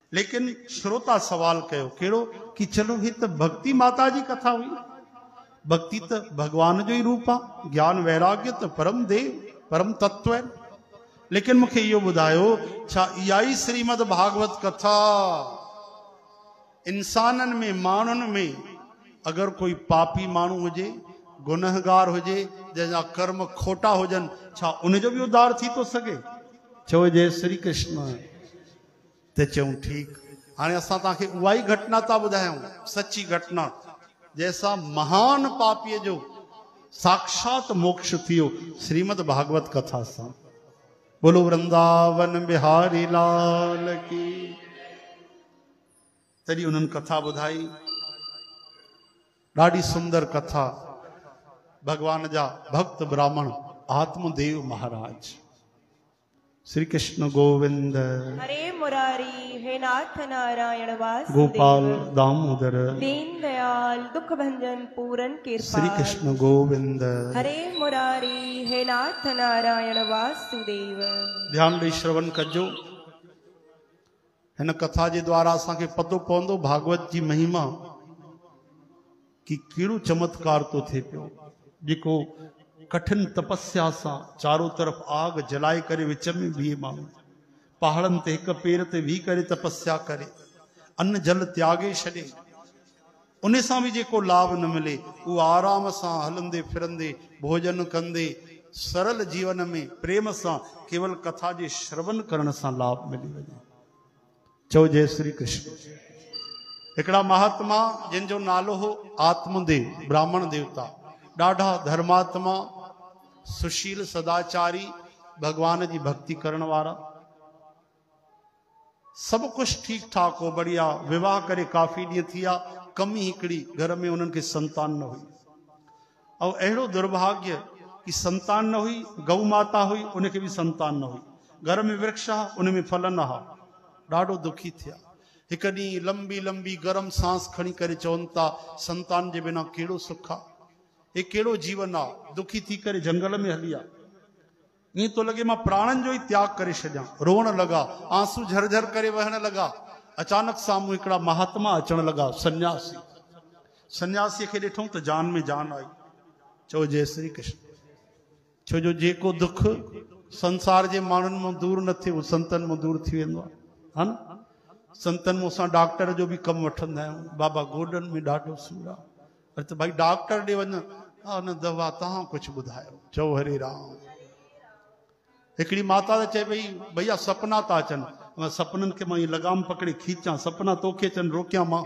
लेकिन श्रोता सवाल कयो केड़ो कि चलो ही तो भक्ति माता जी कथा हुई, भक्ति तो भगवान जो ही रूप आ, ज्ञान वैराग्य तो परम देव परम तत्व है। लेकिन मुखे यो बुधायो छा इहा ही श्रीमद भागवत कथा इंसानन में मानुन में अगर कोई पापी मानू हुजे गुनहगार हुजे जैसा कर्म खोटा हुजन छा उन जो भी उद्धार थी तो सके। चो जय श्री कृष्ण। ते चऊं ठीक हाणे असां तव्हांखे उहा ही घटना था ॿुधायूं, सच्ची घटना जैसा महान पापीअ जो साक्षात मोक्ष थियो श्रीमद भागवत कथा सां। बोलो वृंदावन बिहारी लाल की। तॾहिं उन्हनि कथा ॿुधाई, ॾाढी सुंदर कथा। भगवान जा भक्त ब्राह्मण आत्मदेव महाराज। श्री कृष्ण गोविंद हरे मुरारी हे नाथ नारायण वासुदेव गोपाल दामोदर दीन दयाल दुख भंजन पूरन कृपा। श्री कृष्ण गोविंद हरे मुरारी हे नाथ नारायण वासुदेव। ध्यान ॾेई श्रवण कजो। हिन कथा जे द्वारा असांखे पतो पवंदो भागवत जी महिमा कि कहिड़ो चमत्कार तो थिए पियो। जेको कठिन तपस्या से चारों तरफ आग जलाए करे विच में बीहे माण्हू पहाड़न ते हिक पेर ते भी करे तपस्या करे अन्न जल त्यागे छॾे उन सां भी जेको लाभ न मिले वो आराम सां हलंदे फिरंदे भोजन कंदे सरल जीवन में प्रेम सां केवल कथा जे श्रवण करण सां लाभ मिली वञे। चओ जय श्री कृष्ण। हिकड़ा महात्मा जिन जो नालो हो आत्मदेव ब्राह्मण देवता, ॾाढा धर्मात्मा सुशील सदाचारी भगवान की भक्ति करण वारा, सब कुछ ठीक ठाक हो बढ़िया। विवाह करे काफी ॾींहं थिया, कमी हिकड़ी घर में उन्हनि खे संतान न हुई। और अहिड़ो दुर्भाग्य कि संतान न हुई, गौ माता हुई उनखे भी संतान न हुई, घर में वृक्ष हा उन में फल न हा। ॾाढो दुखी थिया। हिक ॾींहुं लंबी लंबी गरम सांस खणी करे चवनि था संतान जे बिना कहिड़ो सुख आहे, ये केड़ो जीवन आ। दुखी थी करे जंगल में हली आ। ईअं तो लगे मां प्राणन जो ही त्याग करे छॾियां। रोअण लगा, आंसू झरझर करे वहण लगा। अचानक सामूं हिकड़ा महात्मा अचण लगा, सन्यासी। सन्यासी खे ॾिठूं त जान में जान आई। चओ जय श्री कृष्ण। छो जो जेको दुख संसार जे माण्हुनि मां दूर न थिए वो संतन मां दूर थी वेंदो आहे, हा न। संतन में असां डॉक्टर जो भी कम वठंदा आहियूं। बाबा गोडन में ॾाढो सूर आहे, अरे तो भाई डॉक्टर ॾे वञ, हा न दवा तव्हां कुछ ॿुधायो। चओ हरे राम। हिकिड़ी माता त चए भई भैया सपना था अचनि, मां सपननि खे मां ईअं लगाम पकड़े खींचां, सपना तोखे अचनि रोकियां मां।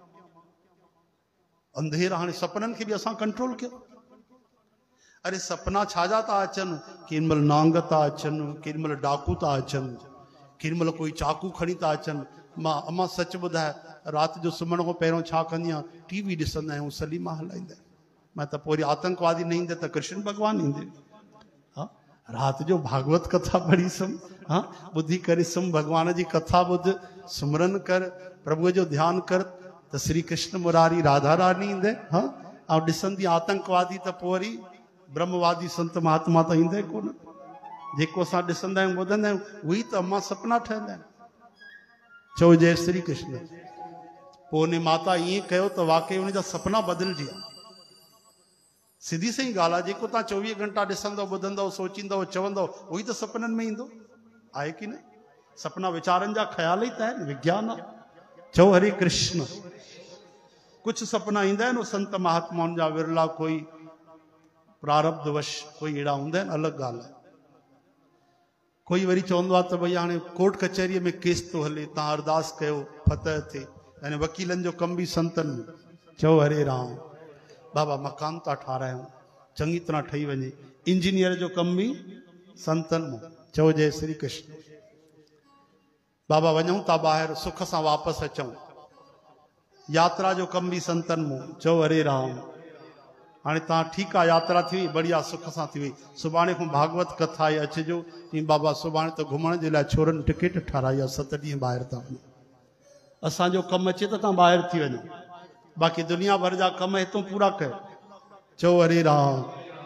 अंधेरा हाणे सपननि खे भी असां कंट्रोल कयो। अरे सपना छाजा था अचनि, केॾी महिल नांग था अचनि, केॾी महिल डाकू था अचनि, केॾी महिल कोई चाकू खणी था अचनि। मां अम्मा सच ॿुधाए रात जो सुम्हण खां पहिरियों छा कंदी आहियां, टीवी ॾिसंदा आहियूं, सलीमा हलाईंदा आहियूं। मां त पोइ वरी आतंकवादी न ईंदे त कृष्ण भगवान ईंदे। हाँ रात जो भागवत कथा पढ़ी सुम, हाँ ॿुधी करे सुम, भगवान जी कथा ॿुध, सुमरन कर, प्रभु जो ध्यान कर त श्री कृष्ण मुरारी राधा रानी ईंदे। हाँ ऐं ॾिसंदी आतंकवादी त पोइ वरी ब्रह्मवादी संत महात्मा त ईंदे कोन। जेको असां ॾिसंदा आहियूं ॿुधंदा आहियूं उही त अम्मा सपना ठहंदा आहिनि। चओ जय श्री कृष्ण। पोइ उन माता ईअं कयो त वाकई उन जा सपना बदिलजी विया। सीधी सही ॻाल्हि आहे, जेको तव्हां 24 घंटा ॾिसंदव ॿुधंदव सोचींदव चवंदव उही त सपननि में ईंदो आहे कि न। सपना वीचारनि जा ख़्याल ई त आहिनि, विज्ञान आहे। चओ हरे कृष्ण। कुछ सपना ईंदा आहिनि संत महात्माउनि जा, विरला कोई प्रारब्धवश कोई अहिड़ा हूंदा आहिनि, अलॻि ॻाल्हि आहे। कोई वरी चवंदो आहे त भई हाणे कोर्ट कचहरीअ में केस थो हले, तव्हां अरदास कयो फतह थिए, यानी वकीलनि जो कम भी संतनि में। चओ हरे राम। बाबा मकान था ठारायूं, चङी तरह ठही वञे, इंजीनियर जो कम भी संतनि में। चओ जय श्री कृष्ण। बाबा वञूं था ॿाहिरि सुख सां वापसि अचूं, यात्रा जो कम भी संतनि में। चओ हरे राम। हाणे तव्हां ठीकु आहे, यात्रा थी वई, बढ़िया सुख सां थी वई, सुभाणे खां भागवत कथा आहे, अचिजो। चई बाबा सुभाणे त घुमण जे लाइ छोरनि टिकट ठाराई आहे, 7 ॾींहं ॿाहिरि था वञूं। असांजो कमु अचे त तव्हां ॿाहिरि थी वञो, बाक़ी दुनिया भर जा कम हितों पूरा कयो। चओ हरे राम।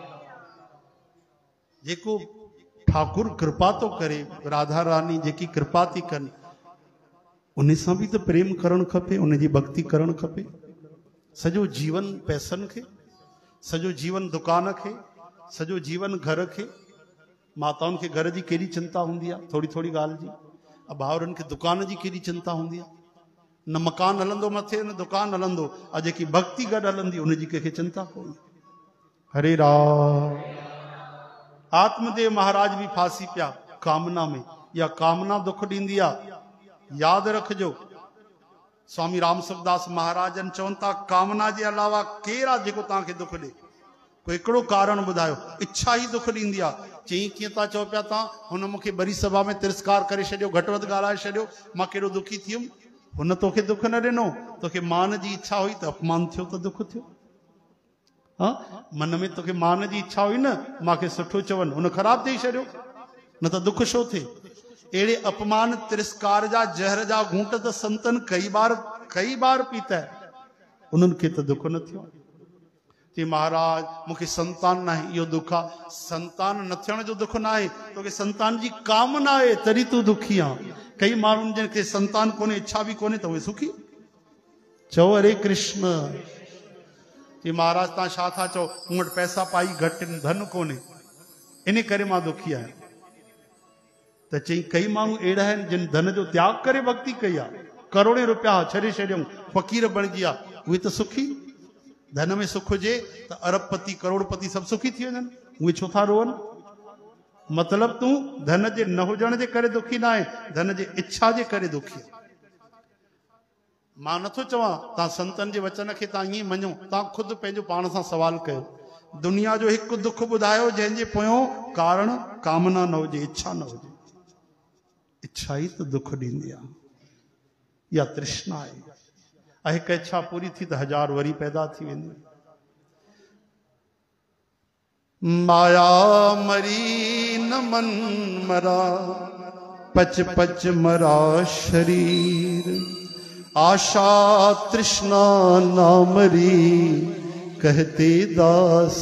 जेको ठाकुर कृपा तो करे, राधा रानी जेकी कृपा थी कनि, उन सां बि त प्रेम करणु खपे, उन जी भक्ति करणु खपे। सॼो जीवन पैसनि खे, सॼो जीवन दुकान खे, सॼो जीवन घर खे। माताउनि खे घर जी केॾी चिंता हूंदी आहे, थोरी थोरी ॻाल्हि जी। भाउरनि खे दुकान जी केॾी चिंता हूंदी आहे। न मकान हलंदो मथे, न दुकान हलंदो। ऐं जेकी भक्ति गॾु हलंदी उनजी कंहिंखे चिंता कोन्हे। हरे राम। आत्मदेव महाराज भी फांसी पिया कामना में। या कामना दुख ॾींदी आहे, यादि रखिजो। स्वामी राम सुखदास महाराजन चवनि था, कामना जे अलावा केरु आहे जेको तव्हांखे दुख ॾे? कोई हिकिड़ो कारण ॿुधायो। इच्छा ई दुख ॾींदी आहे। चई कीअं था चओ पिया तव्हां, हुन मूंखे बड़ी सभा में तिरस्कार करे छॾियो, घटि वधि ॻाल्हाए छॾियो, मां कहिड़ो दुखी थी वियुमि। हुन तोखे दुख न ॾिनो, तोखे मान जी इच्छा हुई त अपमान थियो त दुख थियो। हाँ, मन में तोखे मान जी इच्छा हुई न, मूंखे सुठो चवनि, हुन ख़राबु चई छॾियो, न त दुख छो थिए। अहिड़े अपमान तिरस्कार जा जहर जा घूंट त संतन कई बार पीता है, उन्हनि खे त दुख न थियो। चई महाराज मूंखे संतान न आहे, इहो दुख आहे। संतान न थियण जो दुख न आहे, तोखे संतान जी कामना आहे तॾहिं तूं दुखी आहे। कई माण्हुनि जिन खे संतान कोन्हे, इच्छा बि कोन्हे, त उहे सुखी। चओ हरे कृष्ण। चई महाराज तव्हां छा था चओ, मूं वटि पैसा पाई घटि आहिनि, धन कोन्हे, इन करे मां दुखी आहियां। त चई कई माण्हू अहिड़ा आहिनि जिन धन जो त्याग करे भक्ति कई आहे, करोड़े रुपया छॾे छॾियऊं, फ़क़ीर बणिजी विया, उहे त सुखी। धन में सुख हुजे त अरबपति करोड़पति सभु सुखी थी वञनि, उहे छो था रोअनि? मतिलब तूं धन जे न हुजण जे करे दुखी न आहे, धन जे इच्छा जे करे दुखी। मां नथो चवां तव्हां संतनि जे वचन खे तव्हां ईअं मञो, तव्हां ख़ुदि पंहिंजो पाण सां सवाल कयो। दुनिया जो हिकु दुख ॿुधायो जंहिंजे पोयों कारण कामना न हुजे, इच्छा न हुजे। इच्छा ई त दुख ॾींदी आहे, या तृष्णा आहे। हिकु इच्छा पूरी थी त 1000 वरी पैदा थी वेंदी। माया मरी न मन मरा, पच पच मरा शरीर। आशा तृष्णा ना मरी, कहते दास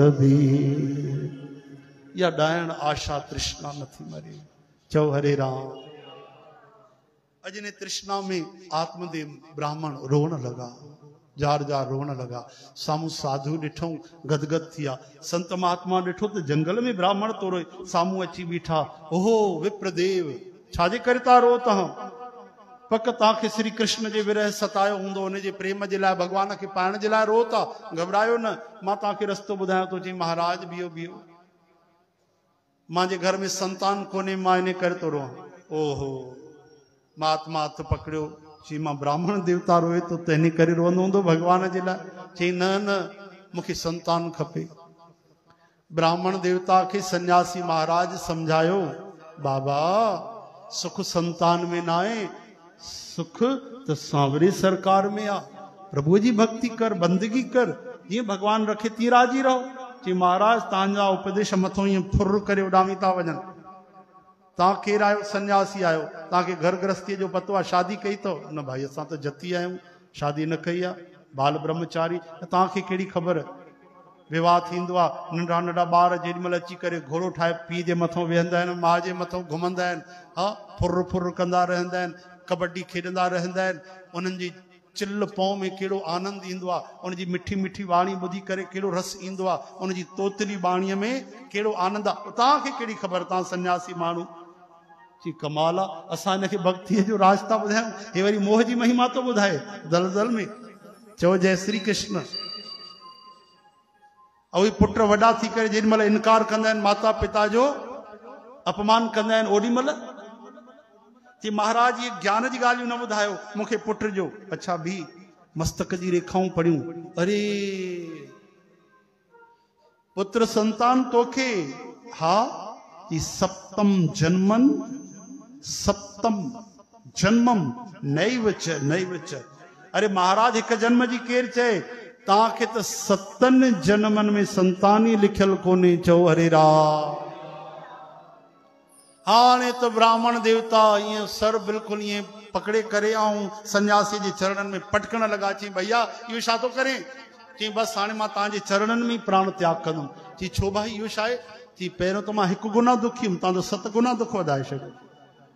कबीर। या डायण आशा तृष्णा नथी मरे। चओ हरे राम। अजने तृष्णा में आत्मदेव ब्राह्मण रोण लगा, जार जार रोण लगा। सामू साधु ॾिठो, गदगद थिया। संत महात्मा ॾिठो त जंगल में ब्राह्मण तो रोए, सामू अची बीठा। ओहो विप्रदेव, छाजे करे था रो तव्हां? पक तव्हांखे श्री कृष्ण जे विरह सतायो हूंदो, उन जे प्रेम जे लाइ, भगवान खे पाइण जे लाइ रो था। घबरायो न, मां तव्हांखे रस्तो ॿुधायां थो। चई महाराज बीहो बीहो, मुंहिंजे घर में संतान कोन्हे, मां इन करे थो रोआं। ओहो, महात्मा हथ पकड़ियो। चई मां ब्राह्मण देवता रोए तो त इन करे रोअंदो हूंदो भगवान जे लाइ? चई न न, मूंखे संतान खपे। ब्राह्मण देवता खे सन्यासी महाराज सम्झायो, बाबा सुख संतान में ना आहे, सुख त सांवरे सरकार में आ। प्रभु जी भक्ति कर, बंदगी कर, जीअं भगवान रखे तीअं राजी रहो। चई महाराज तव्हांजा उपदेश मथों ईअं फुर करे उॾामी था वञनि। तव्हां केरु आहियो? सन्यासी आहियो, तव्हांखे घर गृहस्थीअ जो पतो आहे? शादी कई अथव? न भाई असां त जती आहियूं, शादी न कई आहे, बाल ब्रह्मचारी। तव्हांखे कहिड़ी ख़बर? विवाह थींदो आहे, नंढा नंढा ॿार जेॾीमहिल अची करे घोड़ो ठाहे पीउ जे मथां वेहंदा आहिनि, माउ जे मथां घुमंदा आहिनि, हा फुर फुर कंदा रहंदा आहिनि, कबड्डी खेॾंदा रहंदा आहिनि। उन्हनि जी चिल पौ में कहिड़ो आनंद ईंदो आहे, उनजी मिठी मिठी वाणी ॿुधी करे कहिड़ो रस ईंदो आहे, उनजी तोतली बाणीअ में कहिड़ो आनंद आहे। तव्हांखे कहिड़ी ख़बर? तव्हां सन्यासी माण्हू। जी कमाल आहे, असां हिनखे भक्तीअ जो राज था ॿुधायूं, हे वरी मोह जी महिमा थो ॿुधाए दलदल में। चओ जय श्री कृष्ण। ऐं पुट वॾा थी करे जेॾीमहिल इनकार कंदा आहिनि, माता पिता जो अपमान कंदा आहिनि, ओॾीमहिल चई महाराज ये ज्ञान जी ॻाल्हियूं न ॿुधायो मूंखे पुट जो। अच्छा भी मस्तक जी रेखाऊं पढ़ियूं, अरे पुत्र संतान तोखे, हा ई सप्तम जन्मन सप्तम जन्मम नैव च। अरे महाराज हिक जन्म जी केर चए? तव्हांखे त 7 जन्मनि में संतान ई लिखियल कोन्हे। चओ हरे राम। हाणे त ब्राह्मण देवता ईअं सर बिल्कुलु ईअं पकड़े करे ऐं सन्यासी जे चरणनि में पटकण लॻा। चई भैया इहो छा थो करे? चई बसि हाणे मां तव्हांजे चरणनि में प्राण त्याग कंदुमि। चई छो भाई इहो छा आहे? चई पहिरियों त मां 1 गुना दुखी हुउमि, तव्हां त 7 गुना दुख वधाए छॾियो।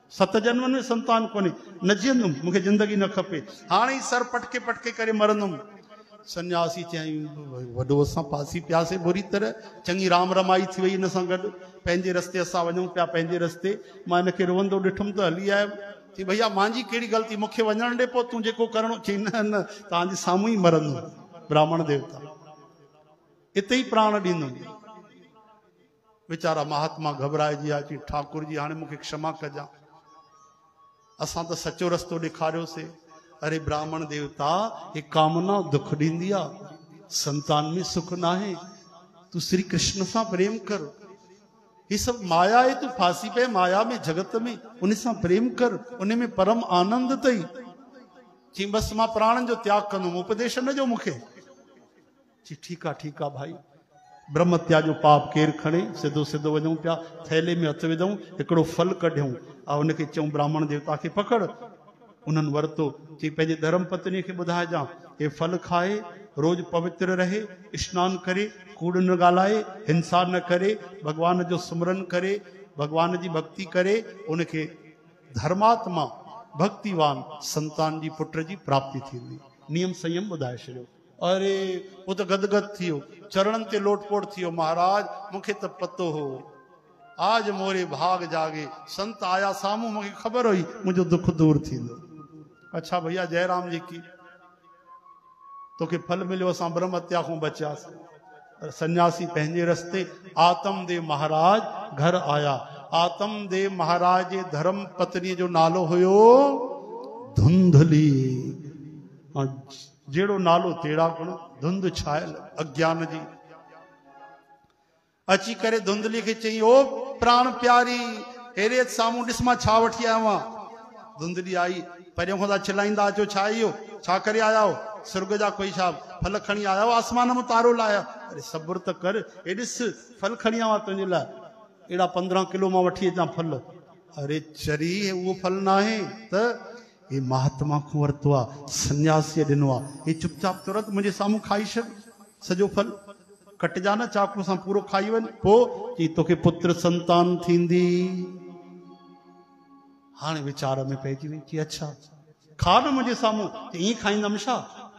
7 जन्मनि में संतान कोने न जींदुमि, मूंखे जिंदगी न खपे, हाणे ही सर पटके पटके करे मरंदुमि। सन्यासी चई वॾो असां पासी पियासीं बुरी तरह, चङी राम रमाई थी वई हिन सां गॾु, पंहिंजे रस्ते असां वञूं पिया पंहिंजे रस्ते। मां हिनखे रोअंदो ॾिठुमि त हली आयुमि, चई भैया मुंहिंजी कहिड़ी ग़लती, मूंखे वञणु ॾे पोइ तूं जेको करणो। चई न न तव्हांजे साम्हूं ई मरंदुमि ब्राह्मण देवता, हिते ई प्राण ॾींदुमि। वीचारा महात्मा घबराइजी विया, चई ठाकुर जी हाणे मूंखे क्षमा कजां, असां त सचो रस्तो ॾेखारियोसीं। अरे ब्राह्मण देवता, ये कामना दुख ॾींदी आहे, संतान में सुख न आहे, तू श्री कृष्ण सां प्रेम कर, ये सब माया है, तू फांसी पे माया में जगत में, उन सां प्रेम कर, उन में परम आनंद तई। चई बस मां प्राणन जो त्याग कंदुमि, उपदेश न जो मूंखे। चई ठीक आहे भाई, ब्रह्म त्याग जो पाप केर खणे, सिधो सिधो वञूं पिया, थैले में हथ विधऊं, हिकिड़ो फल कढियऊं, ऐं उनखे चऊं ब्राह्मण देवता खे पकड़। उन्हनि वरितो, चई पंहिंजे धर्म पत्नी खे ॿुधाइजां, हे फल खाए, रोज पवित्र रहे, स्नान करे, कूड़ न ॻाल्हाए, हिंसा न करे, भगवान जो सुमरन करे, भगवान जी भक्ति करे, उनखे धर्मात्मा भक्तिवान संतान जी पुट जी प्राप्ति थींदी। नियम संयम ॿुधाए छॾियो। अरे वो तो गदगद थियो, चरणन ते लोटपोट थियो, महाराज मूंखे त पतो हो, आज मोरे भाग जागे, संत आया सामूं, मूंखे ख़बर हुई मुंहिंजो दुख दूर थींदो। अच्छा भैया जयराम जी की तोखे फल मिलियो, असां ब्रह्म हत्या खां बचियासीं। सन्यासी पंहिंजे रस्ते, आतमदेव महाराज घर आया। आतमदेव महाराज जे धर्म पत्नी जो नालो हुयो धुंधली, जेड़ो नालो तेड़ा गुण, धुंध छायल अज्ञान जी। अची करे धुंधली खे चई, ओ प्राण प्यारी, हेरे सामूं ॾिस मां छा वठी आयो आहियां। धुंधली आई, परियों खां चिल्लाईंदा अचो, छा इहो, छा करे आया हो, सुर्ग जा कोई छा फल खणी आया हो, आसमान में तारो लाया। अरे सब्र त कर, ए ॾिस फल खणी आवा तुंहिंजे लाइ, अहिड़ा 15 किलो मां वठी अचां फल। अरे चरी उहो फल न आहे त ये महात्मा को वरतो आहे, सन्यासी ॾिनो आहे, ये चुपचाप तुरंत मुंहिंजे साम्हूं खाई छॾ सॼो फल, कटजा न चाकू सां पूरो खाई वञ, पोइ चई तोखे पुत्र संतान थींदी। हाणे वीचार में पइजी वई, कि अच्छा खा न मुंहिंजे साम्हूं, ईअं खाईंदमि छा।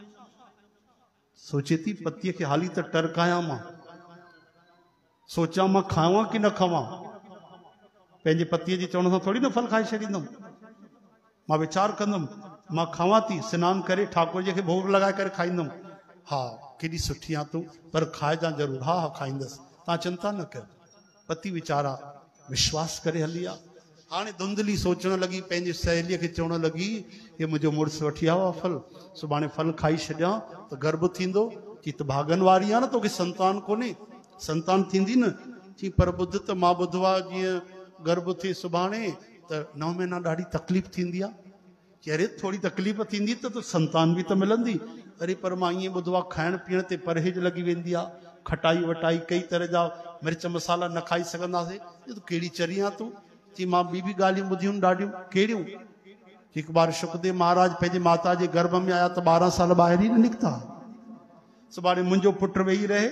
सोचे थी पतीअ खे हाली त टरकायां मां, सोचां मां खावां कि न खावां, पंहिंजे पतीअ जे चवण सां थोरी न फल खाई छॾींदुमि। मां वीचार कंदुमि, मां खावां थी, सनानु करे ठाकुर जी खे भोग लॻाए करे खाईंदुमि। हा केॾी सुठी आहे तूं, पर खाइजां ज़रूरु। हा हा खाईंदसि, तव्हां चिंता न कयो। पति वीचारा विश्वास करे हली आहे। हाणे धुंधली सोचण लॻी, पंहिंजी सहेलीअ खे चवण लॻी, हे मुंहिंजो मुड़ुसु वठी आयो आहे फल, सुभाणे फल खाई छॾियां त गर्भ थींदो। चई त भागन वारी आहे न, तोखे संतान कोन्हे, संतान थींदी न। चई पर ॿुध त मां ॿुधो आहे जीअं गर्भ थिए सुभाणे त 9 महीना ॾाढी तकलीफ़ थींदी आहे। चई अरे थोड़ी तकलीफ़ थींदी त संतान बि त मिलंदी। अरे पर मां ईअं ॿुधो आहे खाइण पीअण ते परहेज लॻी वेंदी आहे, खटाई वटाई कई तरह जा मिर्च मसाला न खाई सघंदासीं। तूं कहिड़ी चरी आहे तूं। चई मां ॿी बि ॻाल्हियूं ॿुधियूं ॾाढियूं। कहिड़ियूं? हिकु बार शुकदेव महाराज पंहिंजे माता जे गर्भ में आया त 12 साल ॿाहिरि ई न निकिता। सुभाणे मुंहिंजो पुटु वेही रहे,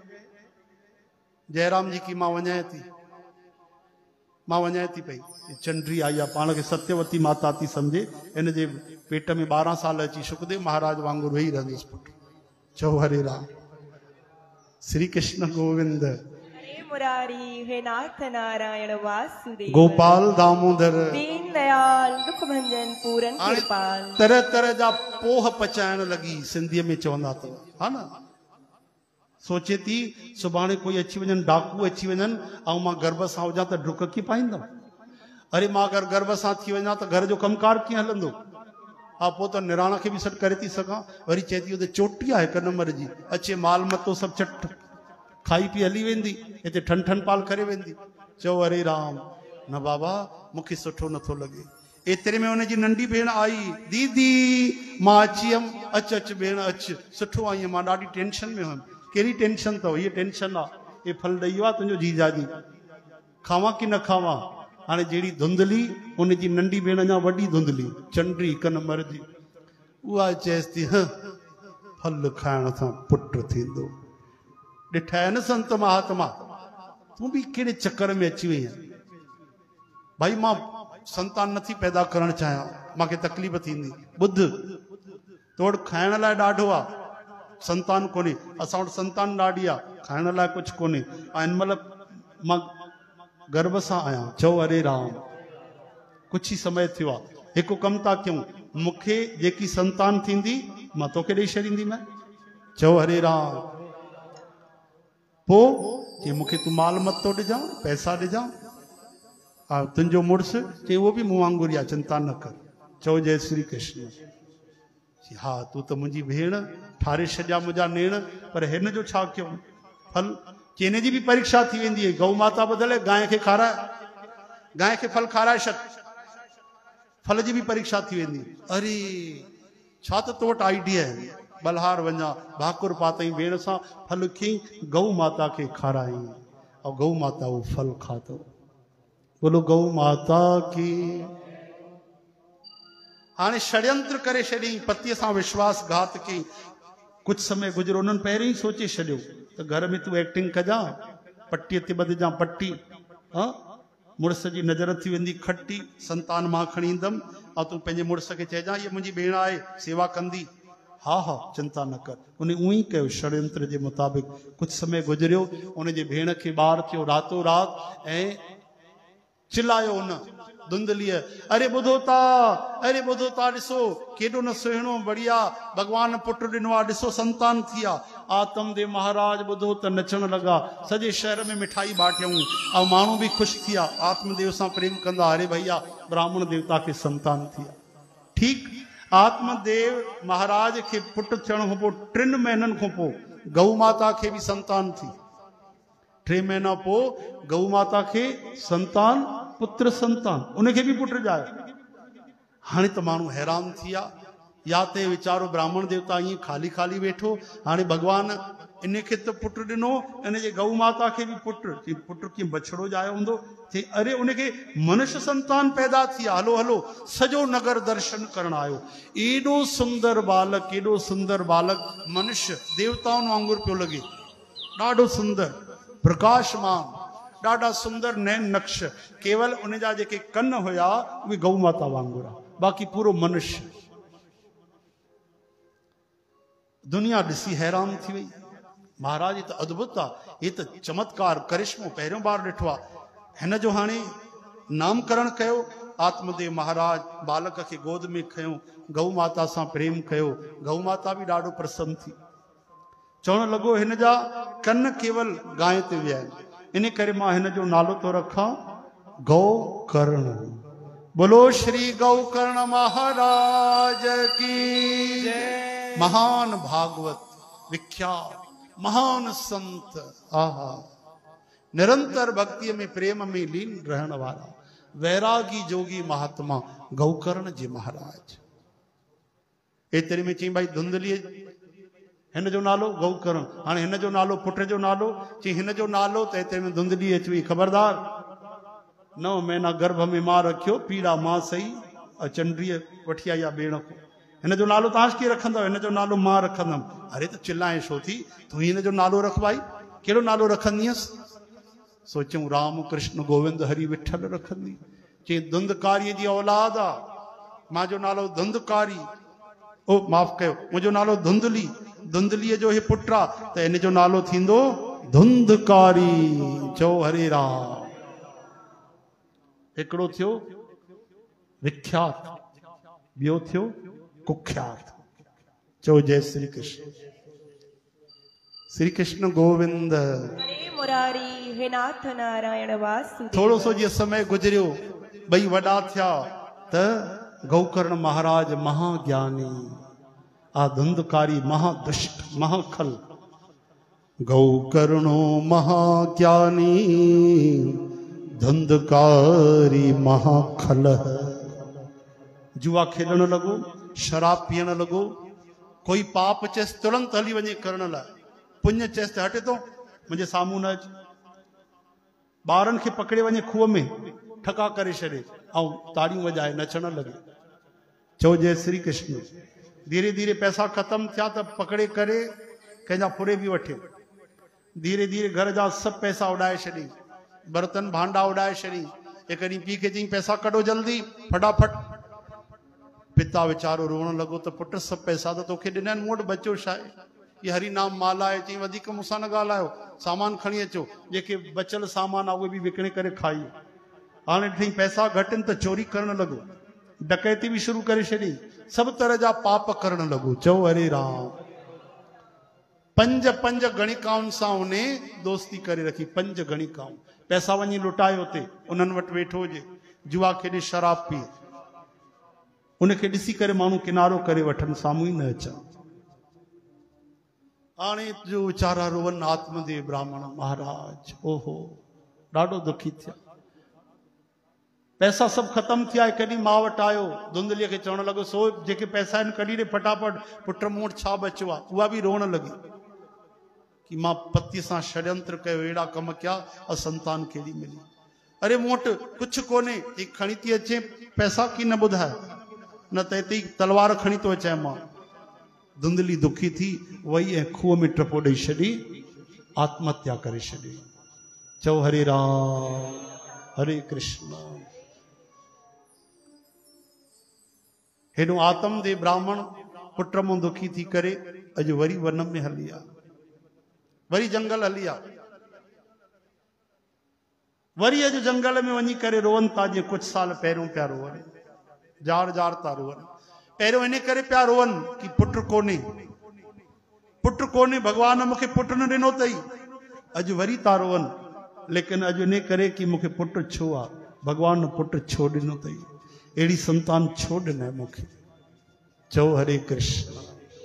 जयराम जी की मां वञाए थी पई, चंड्री आई आहे, पाण खे सत्यवती माता थी सम्झे, इन जे पेट में 12 साल अची शुकदेव महाराज वांगुरु वेही रहंदुसि पुटु। चओ हरे राम, श्री कृष्ण गोविंद, हरे मुरारी, हे नाथ नारायण वासुदेव, गोपाल दामोदर, दीन दयाल, दुख भंजन, पूरन कृपाल। तरह तरह जा पोह पचाइण लगी, सिंधीअ में चवंदा अथव, हा न। सोचे थी सुभाणे कोई अची वञनि, डाकू अची वञनि, ऐं मां गर्भ सां हुजां त डुक कीअं पाईंदमि। अरे मां अगरि गर्भ सां थी वञा त घर जो कमकार कीअं हलंदो। हा पोइ त निराण खे बि सॾु करे थी सघां। वरी चए थी हुते चोटी आहे 1 नंबर जी, अचे माल मतो सभु चट खाई पी हली वेंदी, हिते ठन पाल करे वेंदी। चओ अरे राम, न बाबा मूंखे सुठो नथो लॻे। एतिरे में हुनजी नंढी भेण आई, दीदी मां अची हुयमि, अच भेण अच, सुठो आई, मां ॾाढी टेंशन में हुयमि। कहिड़ी टेंशन अथव? हीअ टेंशन आहे, ये फल ॾेई आहे तुंहिंजो जीजाजी, खावां कि न खावां। हाणे जहिड़ी धुंधली, उनजी नंढी भेण अञा वॾी धुंधली, चंड्री 1 नंबर जी, उहा चएसि थी फल खाइण सां पुटु थींदो। ॾिठा न संत महात्मा, तूं बि कहिड़े चकर में अची वई आहे। भाई मां संतान नथी पैदा करण चाहियां, मांखे तकलीफ़ थींदी। ॿुध, तोड़ खाइण लाइ ॾाढो आहे, संतान कोन्हे। असां वटि संतान ॾाढी आहे, खाइण लाइ कुझु कोन्हे। ऐं हिन महिल मां गर्भ सां आहियां। चओ हरे राम। कुछ ही समय थियो आहे। हिकु कमु था कयूं, मूंखे जेकी संतान थींदी मां तोखे ॾेई छॾींदीमांइ। चओ हरे राम। पोइ चई मूंखे तूं माल मतो ॾिजां, पैसा ॾिजां। हा, तुंहिंजो मुड़ुसु चई उहो बि मूं वांगुरु आहे, चिंता न कर। चओ जय श्री कृष्ण। हा, तूं त मुंहिंजी भेण, ठारे छॾिया मुंहिंजा नेण, पर हिन जो छा कयूं? फल चई हिन जी बि परीक्षा थी वेंदी है। गौ माता बदिले गांइ खे खाराए, गांइ खे फल खाराए छॾ, फल जी भी परीक्षा थी वेंदी। अरे छा त तो वटि आइडिया है। बलहार वञा, भाकुर पातई भेण सां, फल खी गौ माता खे खाराई और गौ माता वो फल खातो। बोलो गौ माता की। हाणे षड्यंत्र करे छॾी, पतीअ सां विश्वासघात की। कुछ समय गुजरो, उन्हनि पहिरीं ही सोचे छॾियो त घर में तूं एक्टिंग कजां, पट्टीअ ते ॿधजां पट्टी, हाँ मुड़ुस जी नज़र थी वेंदी खट्टी, संतान मां खणी ईंदमि ऐं तूं पंहिंजे मुड़ुस खे चइजां हीअ मुंहिंजी भेण आहे, सेवा कंदी। हा हा चिंता न कर। उन उहो ई कयो षड्यंत्र जे मुताबिक़। कुछ समय गुजरियो, उन जे भेण खे ॿार थियो रातो रात, ऐं चिल्लायो उन धुंधलीअ, अरे ॿुधो ता, अरे ॿुधो ता, ॾिसो केॾो न सुहिणो बढ़िया भगवान पुट ॾिनो आहे, ॾिसो संतान थी आहे। आतमदेव महाराज ॿुधो त नचण लॻा, सॼे शहर में मिठाई बांटियऊं ऐं माण्हू बि ख़ुशि थी विया, आत्मदेव सां प्रेम कंदा। अरे भैया ब्राह्मण देवता खे संतान थी आहे। ठीकु, आत्मदेव महाराज खे पुट थियण खां पोइ 3 महीननि खां पोइ गौ माता खे बि संतान थी। 3 महीना पोइ गौ माता खे संतान, पुत्र संतान, उनखे भी पुट ॼायो। हाणे त माण्हू हैरान थी विया, या ते वीचारो ब्राह्मण देवता ईअं खाली खाली वेठो, हाणे भगवान इनखे त पुट ॾिनो, इन जे गौ माता खे भी पुट, पुट कीअं बछड़ो ॼायो हूंदो। चई अरे उनखे मनुष्य संतान पैदा थी आहे। हलो हलो, सॼो नगर दर्शन करण आयो। एॾो सुंदर बालक, एॾो सुंदर बालक, मनुष्य देवताउनि वांगुरु पियो लॻे, ॾाढो सुंदर प्रकाशमान, ॾाढा सुंदर नैन नक्श। केवल उन जा जेके कन हुया उहे गौ माता वांगुरु, बाक़ी पूरो मनुष्य। दुनिया ॾिसी हैरान थी वई। महाराज ये तो अद्भुत आहे, ये तो चमत्कार करिश्मो पहिरियों बार ॾिठो आहे। हिन जो हाणे नामकरण कयो। आत्मदेव महाराज बालक खे गोद में खयो, गौ माता सां प्रेम कयो। गौ माता भी ॾाढो प्रसन्न थी, चवण लॻो हिन जा कन केवल गांइ ते विया आहिनि, इन करे मां हिन जो नालो तो रखां गौकर्ण। बोलो श्री गौकर्ण महाराज की जय। महान भागवत, विख्यात महान संत, आहा, निरंतर भक्ति में प्रेम में लीन रहण वाला वैरागी जोगी महात्मा गौकर्ण जी महाराज। एतरे में चई भाई धुंधलीअ हिन जो नालो गौकर्ण, हाणे हिन जो नालो, पुट जो नालो, चई हिन जो नालो त एतरे में धुंधली अची वई। ख़बरदार, 9 महीना गर्भ में मां रखियो, पीड़ा मां सही, चंड्रीअ वठी आई आहे भेण को। हिन जो नालो तव्हां कीअं रखंदव? हिन जो नालो मां रखंदमि। अरे त चिल्लाए छो थी, तूं हिन जो नालो रख भाई। कहिड़ो नालो रखंदीअसि? सोचूं राम कृष्ण गोविंद हरि विठल रखंदी। चई धुंधकारी जी औलाद आहे, मां जो नालो धुंधकारी, ओ माफ़ कयो, मुंहिंजो नालो धुंधली, धुंधलीअ जो हे पुट आहे, त इन जो नालो थींदो धुंधकारी। चओ हरे राम। हिकिड़ो थियो विख्यात, ॿियो थियो कुख्यात। चो जय श्री कृष्ण। श्री कृष्ण गोविंद। हरे मुरारी, हे नाथ नारायण वासुदेव। थोड़ो सो जीअं समय गुजरियो, ॿई वॾा थिया त गौकर्ण महाराज महाज्ञानी, आ धुंधकारी महादुष्ट महाखल। गौकर्णो महाज्ञानी, धुंधकारी महाखल। जुआ खेलण लॻो, शराब पीअण लॻो, कोई पाप चेस तुरंत हली वञे करण लाइ, पुण्य चेस त हटे तो मुंहिंजे साम्हूं न अच। ॿारनि खे पकड़े वञे खूह में, ठका करे छॾे ऐं ताड़ियूं वॼाए नचण लॻे। चओ जय श्री कृष्ण। धीरे धीरे पैसा ख़त्म थिया त पकड़े करे कंहिंजा फुरे बि वठे। धीरे धीरे घर जा सभु पैसा उॾाए छॾी, बर्तन भांडा उॾाए छॾी, एक ॾींहुं पीउ खे चई पैसा कढो जल्दी फटाफट। पिता वीचारो रोअण लॻो त पुट सभु पैसा त तोखे ॾिना आहिनि, मूं वटि बचियो छा आहे? ये हरी नाम माला आहे। चई वधीक मूंसां न ॻाल्हायो, सामान खणी अचो, जेके बचियल सामान आहे उहे बि विकिणे करे खाई। हाणे ॾिठई पैसा घटि आहिनि त चोरी करणु लॻो, डकैती बि शुरू करे छॾी, सभु तरह जा पाप करणु लॻो। चओ हरे राम। पंज पंज गणिकाउनि सां उन दोस्ती करे रखी, पंज गणिकाऊं। पैसा वञी लुटाए उते, उन्हनि वटि वेठो हुजे, जुआ खेॾे शराब पीए, उनखे ॾिसी करे माण्हू किनारो करे वठनि, साम्हूं ई न अचनि। हाणे जो वीचारा रोवन आत्मदेव ब्राह्मण महाराज, ओहो ॾाढो दुखी थिया। पैसा सभु ख़तम थिया। कॾहिं मां वटि आयो, धुंधलीअ खे चवणु लॻो सो जेके पैसा आहिनि कढी ॾे फटाफट, पुट मूं वटि छा बचियो आहे? उहा बि रोअण लॻी कि मां पतीअ सां षड्यंत्र कयो, अहिड़ा कम कया, असंतान कहिड़ी मिली। अरे मूं वटि कुझु कोन्हे, खणी थी अचे पैसा की न ॿुधाए, न त हिते तलवार खणी थो अचां मां। धुंधली दुखी थी वही ऐं खूह में टपो ॾेई छॾी, आत्महत्या करे छॾी। चओ हरे राम हरे कृष्ण। हेॾो आत्मदेव ब्राह्मण पुट मां दुखी थी करे अॼु वरी वन में हली आ, वरी जंगल हली आ, वरी अॼु जंगल में वञी करे रोअनि था जीअं कुझु साल पहिरियों पिया रोअनि, जार जार था रोअनि। पहिरियों इन करे पिया रोअनि कि पुट कोन्हे, पुट कोन्हे, भगवान मूंखे पुट न ॾिनो अथई। अॼु वरी था रोअनि, लेकिन अॼु इन करे कि मूंखे पुट छो आहे, भगवान पुट छो ॾिनो अथई, अहिड़ी संतान छो ॾिनई मूंखे। चओ हरे कृष्ण।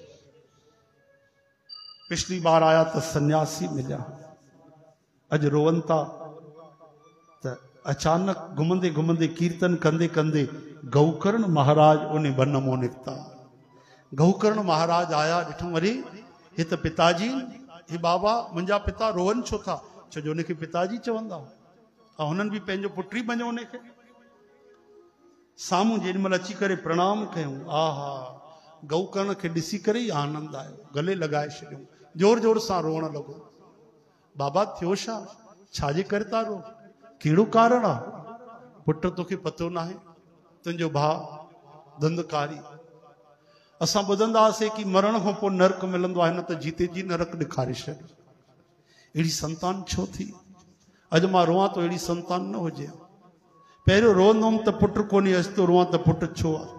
पिछली बार आया तो सन्यासी मिलिया, अॼु रोअनि था त अचानक घुमंदे घुमंदे कीर्तन कंदे कंदे गौकर्ण महाराज उन वन मों निकिता। गौकर्ण महाराज आया, ॾिठो अरे हे त पिताजी, हे बाबा मुंहिंजा पिता रोअनि छो था? छो जो उनखे पिताजी चवंदा, ऐं हुननि बि पंहिंजो पुट ई मञो उनखे। साम्हूं जेॾीमहिल अची करे प्रणाम कयूं, आहा गौकर्ण खे ॾिसी करे ई आनंद आयो, गले लॻाए छॾियो, जोर जोर सां रोअण लॻो। बाबा थियो छा? छाजे करे था रो? कहिड़ो कारण आहे? पुट तोखे पतो न आहे, तुंहिंजो भाउ धंधकारी। असां ॿुधंदा हुआसीं कि मरण खां पोइ नरक मिलंदो आहे, न त जीते जी नरक ॾेखारे छॾ। अहिड़ी संतान छो थी? अॼु मां रोआं तो अहिड़ी संतान न हुजे। पहिरियों रोअंदो हुअमि त पुट कोन्हे, अॼु तो रोआं त पुट छो आहे।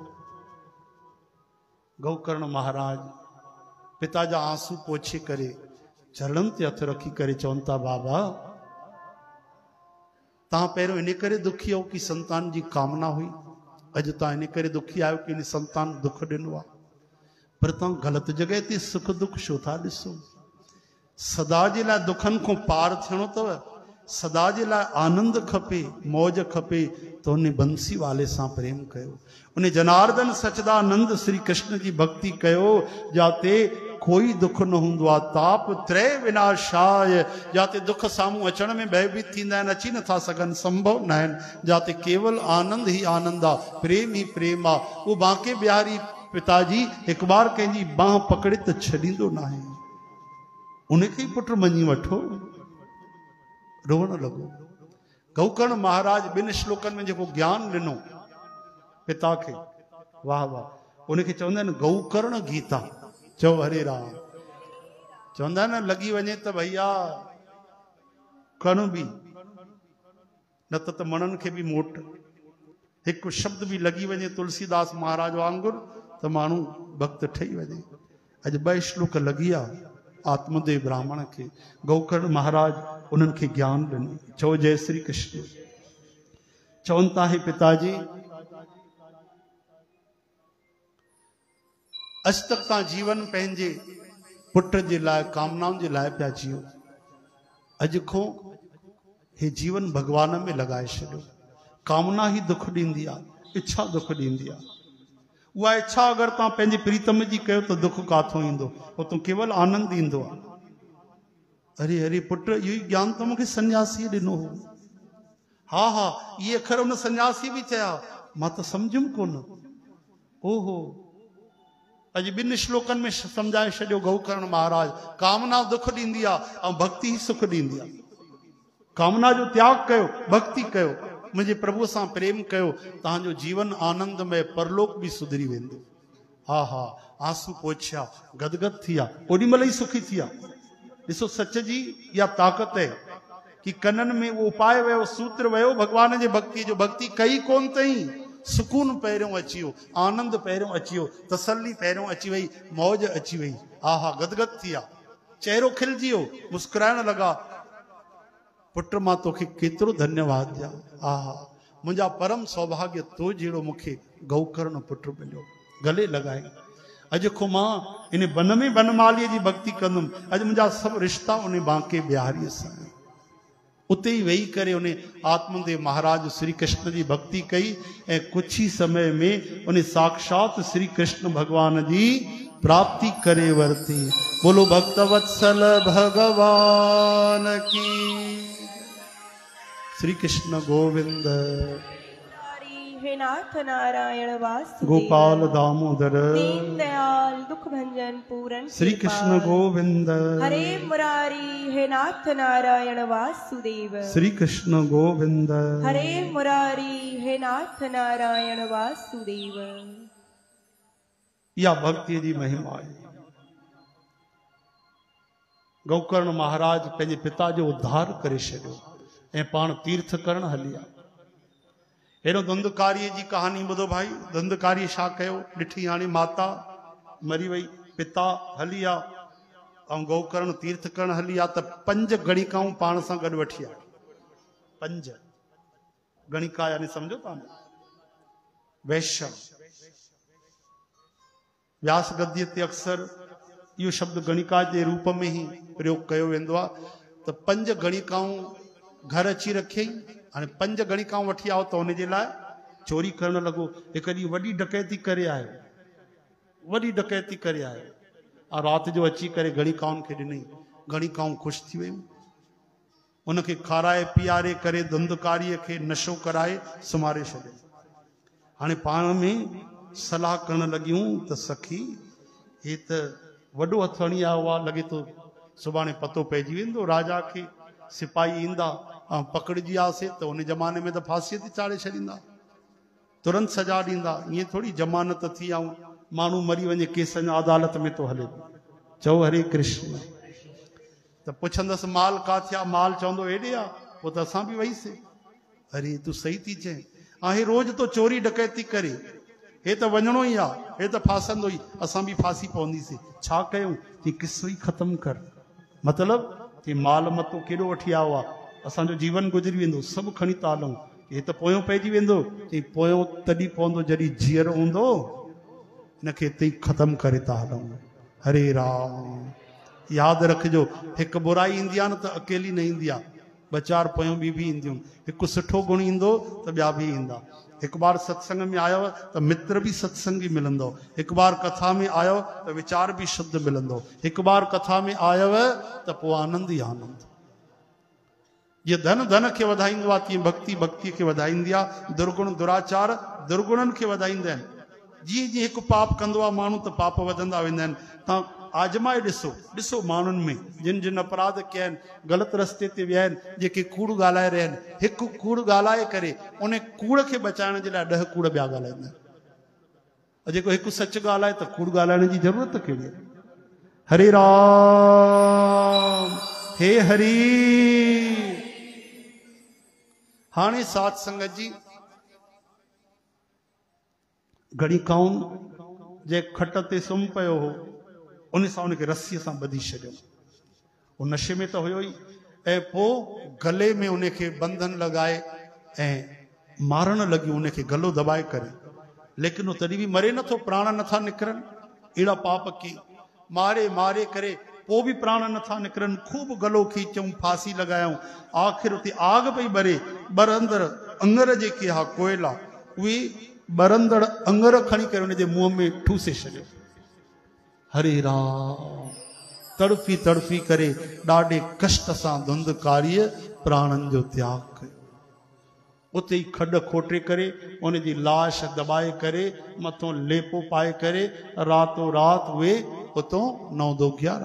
गौकर्ण महाराज पिता जा आंसू पोछे करे चरणनि ते हथ रखी करे चवनि था, बाबा तव्हां पहिरियों इन करे दुखी हो कि संतान जी कामना हुई, अॼु तव्हां इन करे दुखी आहियो कि इन संतान दुख ॾिनो आहे। पर तव्हां ग़लति जॻह ते सुख दुख छो था ॾिसो? सदा जे लाइ दुखनि खां पार थियणो अथव, सदा जे लाइ आनंद खपे, मौज खपे, त उन बंसी वाले सां प्रेम कयो, उन जनार्दन सचदानंद श्री कृष्ण जी भक्ति कयो, जाते कोई दुख न हूंदो आहे। ताप त्रय विनाशाय, जाते दुख साम्हूं अचण में भयभीत थींदा आहिनि, अची नथा सघनि, संभव न आहिनि, जाते केवल आनंद ही आनंद आहे, प्रेम ही प्रेम आहे। उहो बांके बिहारी पिताजी हिकु बार कंहिंजी बांह पकड़े त छॾींदो न आहे, उनखे ई पुट मञी वठो। रोअण लॻो। गौकर्ण महाराज ॿिनि श्लोकनि में जेको ज्ञान ॾिनो पिता खे, वाह वाह, उनखे चवंदा आहिनि गौकर्ण गीता। चओ हरे राम। चवंदा आहिनि लॻी वञे त भैया कण बि, न त मणनि खे बि मोट, हिकु शब्द बि लॻी वञे तुलसीदास महाराज वांगुरु त माण्हू भक्त ठही वञे। अॼु 2 श्लोक लॻी विया आत्मदेव ब्राह्मण खे। गौकर्ण महाराज उन्हनि खे ज्ञान ॾिनो। चओ जय श्री कृष्ण। चवनि था हे पिताजी, अॼु तक तव्हां जीवन पंहिंजे पुट जे लाइ, कामनाउनि जे लाइ पिया जियो, अॼु खां हे जीवन भगवान में लॻाए छॾियो। कामना ही दुख ॾींदी आहे, इच्छा दुख ॾींदी आहे। उहा इच्छा अगरि तव्हां पंहिंजे प्रीतम जी कयो त दुख काथों ईंदो, उतां केवल आनंद ईंदो आहे। अरे अरे पुट, इहो ई ज्ञान त मूंखे सन्यासी ॾिनो हो। हा हा, इहे अखर हुन सन्यासी बि चया, मां त सम्झुमि कोन। ओहो, अॼु 2 श्लोकनि में सम्झाए छॾियो गौकर्ण महाराज। कामना दुख ॾींदी आहे ऐं भक्ति ही सुख ॾींदी आहे। कामना जो त्याग कयो, भक्ति कयो, मुझे प्रभु सां प्रेम कयो, तव्हांजो जीवन आनंद में परलोक भी सुधरी वेंदो। हा हा, आंसू पोछिया, गदगद थिया, ओॾी महिल ई सुखी थिया। ॾिसो सच जी इहा ताक़त है कि कननि में वो उपाय वियो, सूत्र वियो भगवान जे भक्ति जो। भक्ति कई कोन तई, सुकून पहिरियों अची वियो, आनंद पहिरियों अची वियो, तसल्ली पहिरियों अची वई, मौज अची वई। हा हा, गदगद थिया, चेहरो खिलजी वियो, मुस्कुराइण लगा। पुट मां तोखे केतिरो धन्यवाद ॾियां। हा हा, मुंहिंजा परम सौभाग्य तो जहिड़ो मूंखे गौकर्ण पुट मिलियो। गले लॻाए अॼु खो मां इन बन में बनमालीअ जी भक्ति कंदुमि। अॼु मुंहिंजा सभु रिश्ता उन बांके बिहारीअ सां। उते ही वेही करे उन्हें आत्मदेव महाराज श्री कृष्ण की भक्ति कई ऐं कुछ ही समय में उन्हें साक्षात श्री कृष्ण भगवान की प्राप्ति करे वरती। बोलो भक्तवत्सल भगवान की। श्री कृष्ण गोविंद। हे नाथ नारायण वासुदेव, गोपाल दामोदर, दीन दयाल दुख भंजन पूरन श्री कृष्ण गोविंद। हरे मुरारी हे नाथ नारायण वासुदेव, श्री कृष्ण गोविंद। हरे मुरारी हे नाथ नारायण वासुदेव। या भक्ति जी महिमा है। गौकर्ण महाराज पंहिंजे पिता जो उद्धार करे छॾियो ऐं पाण तीर्थ करण हलिया। हेॾो धुंधकारी जी कहानी ॿुधो भाई। धुंधकारी छा कयो, ॾिठी हाणे माता मरी वई, पिता हली विया ऐं गौकर्ण तीर्थ करण हली विया त 5 गणिकाऊं पाण सां गॾु वठी आया। 5 गणिका यानी सम्झो था न, वैश्य। व्यास गद्य ते अक्सर इहो शब्द गणिका जे रूप में ही प्रयोग कयो वेंदो आहे। त 5 गणिकाऊं घर अची रखियईं। हाणे 5 गणिकाऊं वठी आओ त उनजे लाइ चोरी करण लॻो। हिकु ॾींहुं वॾी डकैती करे आयो, वॾी डकैती करे आयो ऐं राति जो अची करे गणिकाउनि खे ॾिनई। गणिकाऊं ख़ुशि थी वियूं, उनखे खाराए पीआरे करे धुंधकारीअ खे नशो कराए सुम्हारे छॾियो। हाणे पाण में सलाह करण लॻियूं त सखी हे त वॾो हथु हणी आयो आहे, लॻे थो सुभाणे पतो पइजी वेंदो राजा खे, सिपाही ईंदा ऐं पकड़िजी आसे त उन ज़माने में त फांसीअ ते चाढ़े छॾींदा, तुरंत सजा ॾींदा। ईअं थोरी जमानत थी ऐं माण्हू मरी वञे, केसनि अदालत में तो हले। चओ हरे कृष्ण। त पुछंदसि माल काथे आहे, माल चवंदो हेॾे आहे। पोइ त असां बि वईसीं। अरे तूं सही थी चए, हे रोज़ तो चोरी डकैती करे, हे त वञणो ई आहे, हे त फासंदो ई, असां बि फांसी पवंदीसीं। छा कयूं? कि किसो ई ख़तमु कर। मतिलबु कि माल मतो केॾो वठी आयो आहे, असांजो जीवन गुज़री वेंदो, सभु खणी था हलूं। हे त पोयों पइजी वेंदो। चई पोयों तॾहिं पवंदो जॾहिं जीअर हूंदो, हिनखे हिते ई ख़तमु करे था हलूं। हरे राम। यादि रखिजो, हिकु बुराई ईंदी आहे न त अकेली न ईंदी आहे, 2-4 पोयों ॿी बि ईंदियूं। हिकु सुठो गुण ईंदो त ॿिया बि ईंदा। हिकु बार सत्संग में आयो त मित्र भी सत्संगी मिलंदो। हिकु बार कथा में आयो त विचार भी शुद्ध मिलंदो। हिकु बार कथा में आयो त पोइ आनंद ई आनंद। ये धन धन खे वधाईंदो आहे, तीअं भक्ति भक्ति खे वधाईंदी आहे। दुर्गुण दुराचार दुर्गुणनि खे वधाईंदा आहिनि। जीअं जीअं हिकु पाप कंदो आहे माण्हू त पाप वधंदा वेंदा आहिनि। तव्हां आजमाए ॾिसो माण्हुनि में जिन जिन अपराध कया आहिनि, ग़लति रस्ते ते विया आहिनि, जेके कूड़ ॻाल्हाए रहिया आहिनि, हिकु कूड़ ॻाल्हाए करे उन कूड़ खे बचाइण जे लाइ 10 कूड़ ॿिया ॻाल्हाईंदा आहिनि। जेको हिकु सच ॻाल्हाए त कूड़ ॻाल्हाइण जी ज़रूरत कहिड़ी आहे? हरे राम। हे हरी। हाणे साध संगत जी गणिकाउन जे खट ते सुम्ही पियो हो, उन सां उनखे रस्सीअ सां ॿधी छॾियो। उहो नशे में त हुयो ई, ऐं पोइ गले में उनखे बंधन लॻाए ऐं मारण लॻियूं, उनखे गलो दबाए करे। लेकिन उहो तॾहिं बि मरे नथो, प्राण नथा निकिरनि। अहिड़ा पाप की मारे मारे करे पोइ बि प्राण नथा निकिरनि। खूब गलो खीचऊं, फांसी लॻायूं, आख़िर उते आग पई ॿरे। बरंदड़ अंगर जेके हा कोयला, उहे बरंदड़ अंगर खणी करे उनजे मुंहं में ठूसे छॾियो। हरे राम। तड़फी तड़फी करे ॾाढे कष्ट सां धुंधकारीअ प्राणनि जो त्याग कयो। उते ई खॾ खोटे करे उनजी लाश दबाए करे मथों लेपो पाए करे रातो रात उहे उतों 9-2-11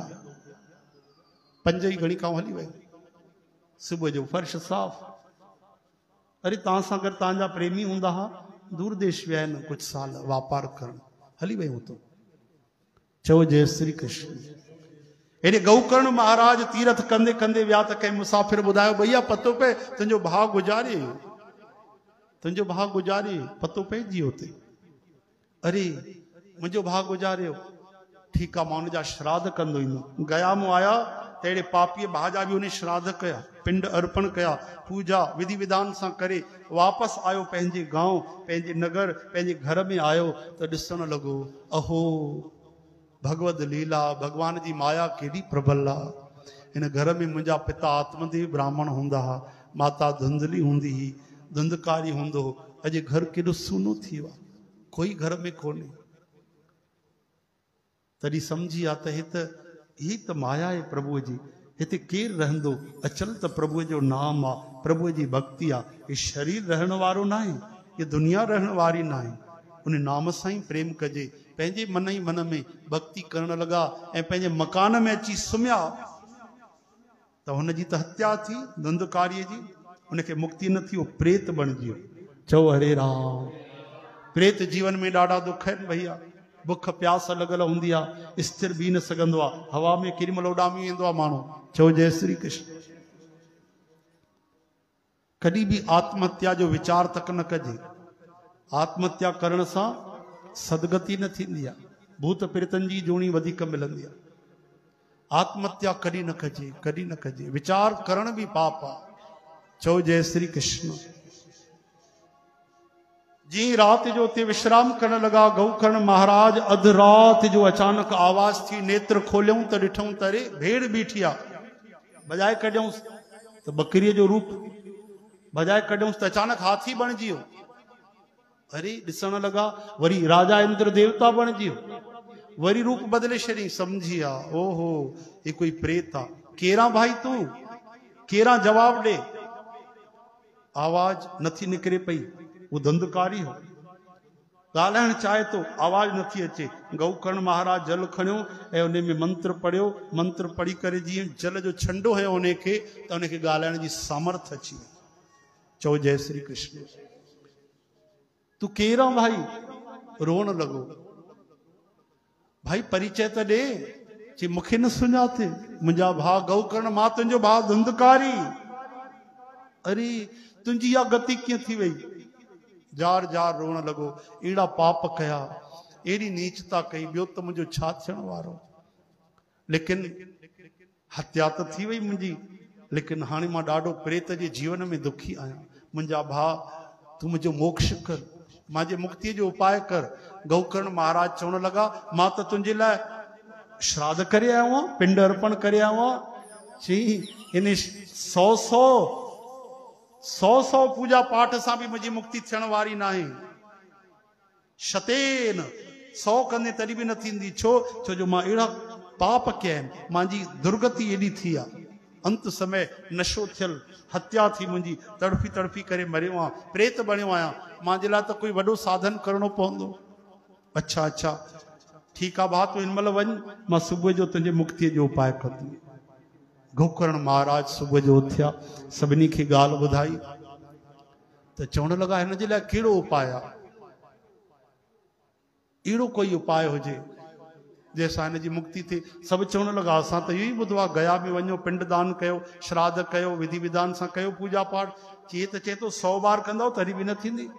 5 ई गणिकाऊं हली वयूं। सुबुह जो फर्श साफ़। अरे तव्हां सां गॾु तव्हांजा प्रेमी हूंदा हा, दूर देश विया आहिनि कुझु साल वापार करण, हली वई हुतो। चओ जय श्री कृष्ण। हेॾे गौकर्ण महाराज तीरथ कंदे कंदे विया त कंहिं मुसाफ़िर ॿुधायो, भैया पतो पए तुंहिंजो भाउ गुज़ारे, तुंहिंजो भाउ गुज़ारे, पतो पइजी हुते। अरे मुंहिंजो भाउ गुज़ारियो, ठीकु आहे, मां हुनजा श्राद्ध कंदो ईंदुमि। गया मूं आया त अहिड़े पापीअ भाउ जा बि उन श्राद्ध कया, पिंड अर्पण कया, पूजा विधि विधान सां करे वापसि आयो पंहिंजे गांव, पंहिंजे नगर, पंहिंजे घर में आयो त ॾिसण लॻो, अहो भगवत लीला, भगवान जी माया केॾी प्रबल आहे। हिन घर में मुंहिंजा पिता आत्मदेव ब्राह्मण हूंदा हुआ, माता धुंधली हूंदी हुई, धुंधकारी हूंदो हो, अॼु घर केॾो सूनो थी वियो आहे, कोई घर में कोन्हे। तॾहिं सम्झी आ त ही त माया आहे प्रभुअ जी, हिते केरु रहंदो, अचल त प्रभुअ जो नाम आहे, प्रभुअ जी भक्ति आहे। ये शरीर रहण वारो न आहे, ये दुनिया रहण वारी न आहे। उन नाम सां ई प्रेम कजे। पंहिंजे मन ई मन में भक्ति करण लॻा ऐं पंहिंजे मकान में अची सुम्हिया त हुनजी त हत्या थी धुंधकारीअ जी, उनखे मुक्ति न थी, उहो प्रेत बणिजी वियो। चओ हरे राम। प्रेत जीवन में ॾाढा दुख आहिनि भैया, बुख प्यास लॻल हूंदी आहे, स्थिर बीह न सघंदो आहे, हवा में केॾी महिल उॾामी वेंदो आहे माण्हू। चओ जय श्री कृष्ण। कॾहिं बि आत्महत्या जो वीचार तक न कजे। आत्महत्या करण सां सदगति न थींदी आहे, भूत प्रेतनि जी जूणी वधीक मिलंदी आहे। आत्महत्या कॾहिं न कजे, कॾहिं न कजे। वीचार करण बि पाप आहे। चओ जय श्री कृष्ण। जी रात जो उते विश्राम करण लगा, गौकर्ण महाराज अध रात जो अचानक आवाज थी, नेत्र खोलियूं त ॾिठूं त अरे भेड़ बीठी आहे। बजाए कढियूं त बकरीअ जो रूप, बजाए कढियूं त अचानक हाथी बणिजी वियो। अरे ॾिसण लगा, वरी राजा इंद्र देवता बणिजी वियो, वरी रूप बदले छॾी। सम्झी आ ओहो ये कोई प्रेत आहे। केरा भाई तूं, केरा जवाब ॾे। आवाज नथी निकिरे पई, वो धंधकारी हो, ॻाल्हाइण चाहे तो, आवाज नथी अचे। गौकर्ण महाराज जल खणियो ऐं उन में मंत्र पढ़ियो। मंत्र पढ़ी करे जीअं जल जो छंडो हुयो उनखे, त उनखे ॻाल्हाइण जी सामर्थ अची वई। चओ जय श्री कृष्ण। तू केर आहे भाई? रोअण लॻो। भाई परिचय त ॾे। चई मूंखे न सुञाते, मुंहिंजा भाउ गौकर्ण, मां तुंहिंजो भाउ धुंधकारी। अरे तुंहिंजी इहा गति कीअं थी वई? जार जार रोअण लॻो। अहिड़ा पाप कया, अहिड़ी नीचता कई, ॿियो त मुंहिंजो छा थियण वारो। लेकिन हत्या त थी वई मुंहिंजी, लेकिन हाणे मां ॾाढो प्रेत जे जीवन में दुखी आहियां। मुंहिंजा भाउ तूं मुंहिंजो मोक्ष कर, मुंहिंजे मुक्ति जो उपाय कर। गौकर्ण महाराज चवण लॻा, मां त तुंहिंजे लाइ श्राद्ध करे आयो आहियां, पिंड अर्पण करे आयो आहियां। चई इन 100 पूजा पाठ सां बि मुंहिंजी मुक्ति थियण वारी न आहे। शतेन 100 कंदे तॾहिं बि न थींदी। छो? छो जो मां अहिड़ा पाप कया आहिनि, मुंहिंजी दुर्गति एॾी थी आहे। अंत समय नशो थियल, हत्या थी मुंहिंजी, तड़फी तड़फी करे मरियो आहियां, प्रेत बणियो आहियां। मुंहिंजे लाइ त कोई वॾो साधन करणो पवंदो। अच्छा अच्छा ठीकु आहे भाउ, तूं हिन महिल वञ, मां सुबुह जो तुंहिंजे मुक्तीअ जो उपाय कंदुमि। गौकर्ण महाराज सुबुह जो उथिया, सभिनी खे ॻाल्हि ॿुधाई त चवण लॻा हिन जे लाइ कहिड़ो उपाय आहे? अहिड़ो कोई उपाय हुजे जंहिंसां हिन जी मुक्ति थिए। सभु चवण लॻा असां त इहो ई ॿुधो आहे, गया में वञो, पिंडदान कयो, श्राद्ध कयो, विधि विधान सां कयो पूजा पाठ। चए त चए थो 100 बार कंदव तॾहिं बि न थींदी।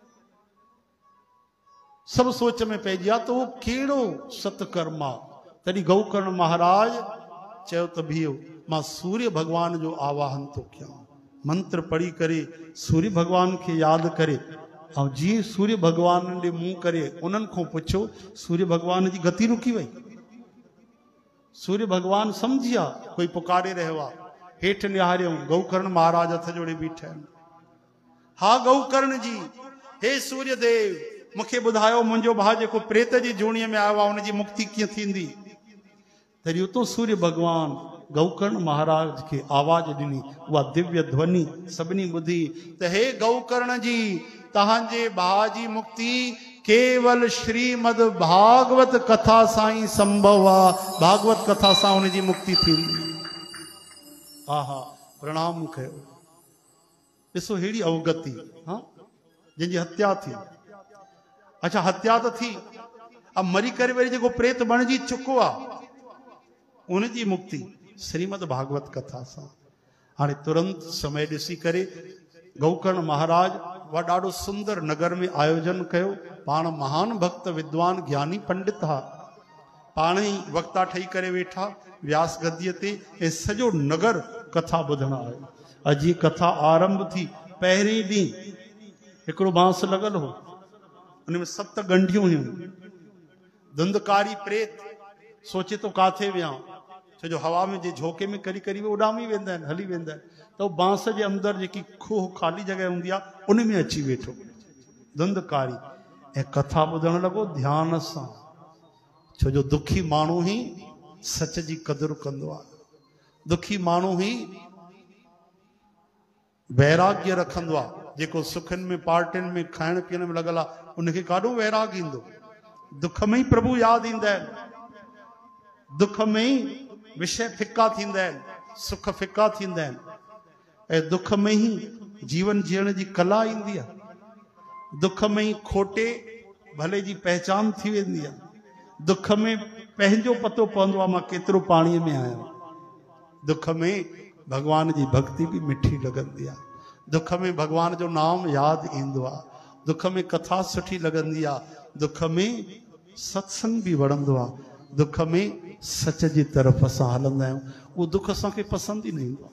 सभु सोच में पइजी विया त उहो कहिड़ो सतकर्म आहे। तॾहिं गौकर्ण महाराज चयो त बीहो, मां सूर्य भगवान जो आवाहन थो कयां। मंत्र पढ़ी करे सूर्य भगवान खे यादि करे, ऐं जीअं सूर्य भगवान ॾे मुंहुं करे उन्हनि खां पुछो, सूर्य भगवान जी गति रुकी वई। सूर्य भगवान सम्झी विया कोई पुकारे रहियो आहे। हेठि निहारियऊं, गौकर्ण महाराज हथ जोड़े बीठा आहिनि। हा गौकर्ण जी, हे सूर्य देव, मूंखे ॿुधायो मुंहिंजो भाउ जेको प्रेत जी जूणीअ में आयो आहे उनजी मुक्ति कीअं थींदी? तॾहिं उतो सूर्य भगवान गौकर्ण महाराज के आवाज ॾिनी, उहा दिव्य ध्वनि सभिनी ॿुधी त हे गौकर्ण जी, तव्हांजे भाउ जी मुक्ति केवल श्रीमद भागवत कथा सां ई संभव आहे। भागवत कथा सां हुनजी मुक्ति थींदी। आहा प्रणाम कयो। ॾिसो हेड़ी अवगति, हाँ जंहिंजी हत्या थी। अच्छा हत्या तो थी, अब मरी करे वरी जेको प्रेत बणिजी चुको आहे उनजी मुक्ति श्रीमद भागवत कथा सां। हाणे तुरंत समय ॾिसी करे गौकर्ण महाराज वा ॾाढो सुंदर नगर में आयोजन कयो। पाण महान भक्त विद्वान ज्ञानी पंडित हा, पाण ही वक्ता ठही करे वेठा व्यास गद्दीअ ते, ऐं सॼो नगर कथा ॿुधण आयो। अॼु जी कथा आरंभ थी, पहिरीं ॾींहुं हिकिड़ो बांस लॻल हो, उनमें 7 गंढियूं हुयूं। धुंधकारी प्रेत सोचे तो काथे विया, छो जो हवा में जे झोके में करी करी वे उॾामी वेंदा आहिनि, हली वेंदा आहिनि, त उहो बांस जे अंदरि जेकी खोह खाली जॻह हूंदी आहे उन में अची वेठो धुंधकारी, ऐं कथा ॿुधण लॻो ध्यान सां, छो जो दुखी माण्हू ही सच जी क़दुरु कंदो आहे। दुखी माण्हू ही वैराग्य रखंदो आहे। जेको सुखनि में पार्टियुनि में खाइण पीअण में लॻल आहे उनखे काॾो वैराग ईंदो। दुख में ही प्रभु यादि ईंदा आहिनि, दुख में ही विषय फिका थींदा आहिनि, सुख फिका थींदा आहिनि, ऐं दुख में ही जीवन जीअण जी कला ईंदी आहे। दुख में ही खोटे भले जी पहचान थी वेंदी आहे। दुख में पंहिंजो पतो पवंदो आहे मां केतिरो पाणीअ में आहियां। दुख में भगवान जी भक्ति भी मिठी लॻंदी आहे। दुख में भगवान जो नाम यादि ईंदो आहे। दुख में कथा सुठी लॻंदी आहे। दुख में सत्संग भी वणंदो आहे। दुख में सच जी तरफ़ असां हलंदा आहियूं। उहो दुख असांखे पसंदि ई न ईंदो आहे।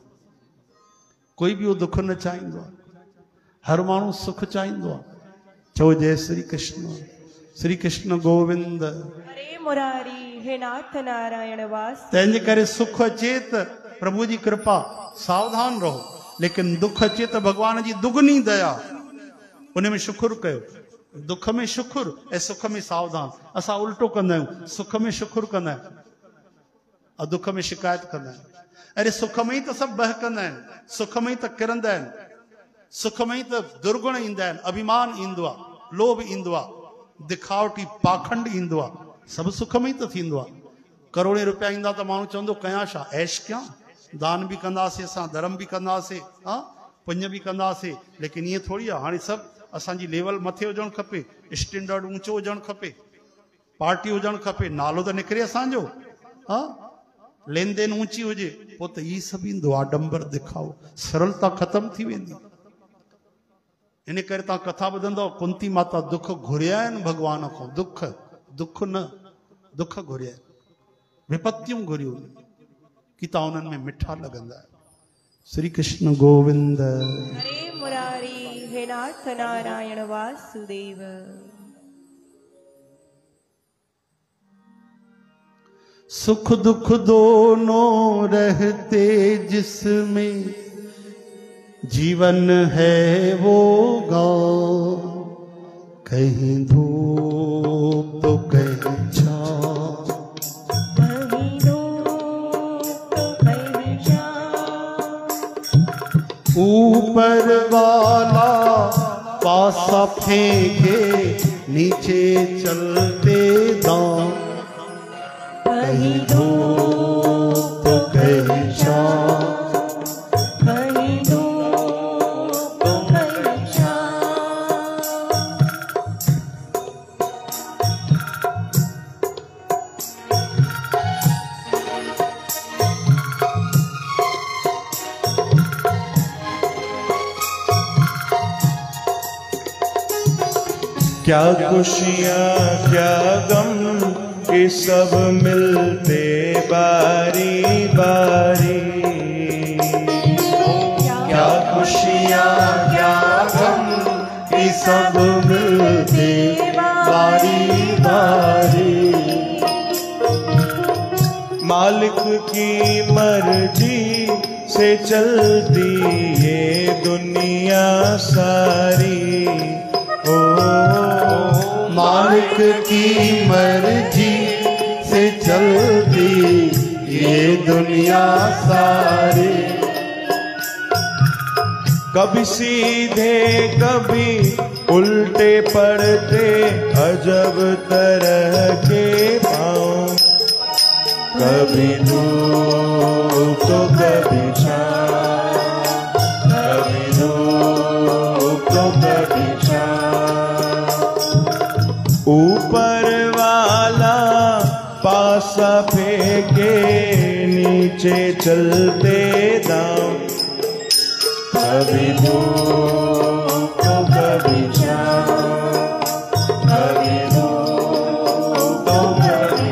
कोई भी वो दुख न चाहींदो आहे। हर माण्हू सुख चाहींदो आहे। चओ जय श्री कृष्ण, श्री कृष्ण गोविंद हरे मुरारी, हे नाथ नारायण वास। तंहिंजे करे सुख अचे त प्रभु जी कृपा, सावधान रहो, लेकिन दुख अचे त भगवान जी दुगनी दया, उन में शुक्र कयो। दुख में शुक्र ऐं सुख में सावधान। असां उल्टो कंदा आहियूं, सुख में शुक्र कंदा आहियूं और दुख में शिकायत कंदा आहियूं। अरे सुख में ही तो सब बहकंदा आहिनि, सुख में ही तो किरंदा आहिनि, सुख में ही तो दुर्गुण ईंदा आहिनि, अभिमान ईंदो आहे, लोभ ईंदो आहे, दिखावटी पाखंड ईंदो आहे, सभु सुख में ही तो थींदो आहे। करोड़े रुपया ईंदा त माण्हू चवंदो कयां छा, ऐश कयां, दान भी कंदासीं असां, धर्म भी कंदासीं, हाँ पुण्य भी कंदासीं, लेकिन ईअं थोड़ी आहे। हाणे सभु असांजी लेवल मथे हुजणु खपे, स्टैंडर्ड ऊंचो हुजणु खपे, पार्टी हुजणु खपे, नालो त निकिरे असांजो, हाँ लेन देन ऊंची हुजे, पोइ त ई सभु ईंदो, आडंबर दिखाओ, सरलता ख़तम थी वेंदी। इन करे तव्हां कथा ॿुधंदव, कुंती माता दुख घुरिया आहिनि भॻवान खां, दुख दुख न दुख घुरिया आहिनि, विपत्तियूं घुरियूं कि तव्हां उन्हनि में मिठा लॻंदा आहियो। श्री कृष्ण गोविंद हरे मुरारी, हे नाथ नारायण वासुदेव। सुख दुख दोनों रहते जिसमें, जीवन है वो गाँव, कहीं धूप तो कहीं छाँव, कहीं धूप तो कहीं छाँव। ऊपर वाला पासा फेंके, नीचे चलते दांव, कहीं धूप तो कहीं छाँव, कहीं धूप तो कहीं छाँव। क्या खुशियाँ क्या गम के सब मिलते बारी बारी, क्या खुशियाँ क्या गम के सब मिलते बारी बारी। मालिक की मर्जी से चलती ये दुनिया सारी, ओ मालिक की मर्जी से चलती ये दुनिया सारी। कभी सीधे कभी उल्टे पड़ते अजब तरह के पाँव, कभी धूप तो कभी छाँव, कभी धूप पासा फेंके नीचे चलते दाम। कभी धूप तो कभी छाँव, कभी धूप तो कभी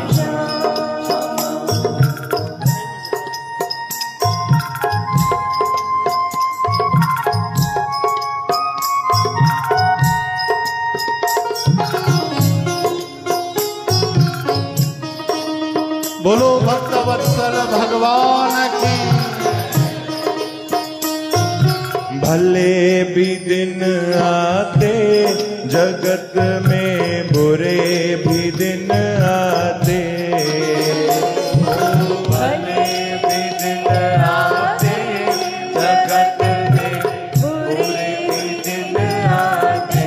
बोलो भक्त वत्सल भगवान की। भले भी दिन आते जगत में, बुरे भी दिन आते। भले भी दिन आते जगत में, बुरे भी दिन आते।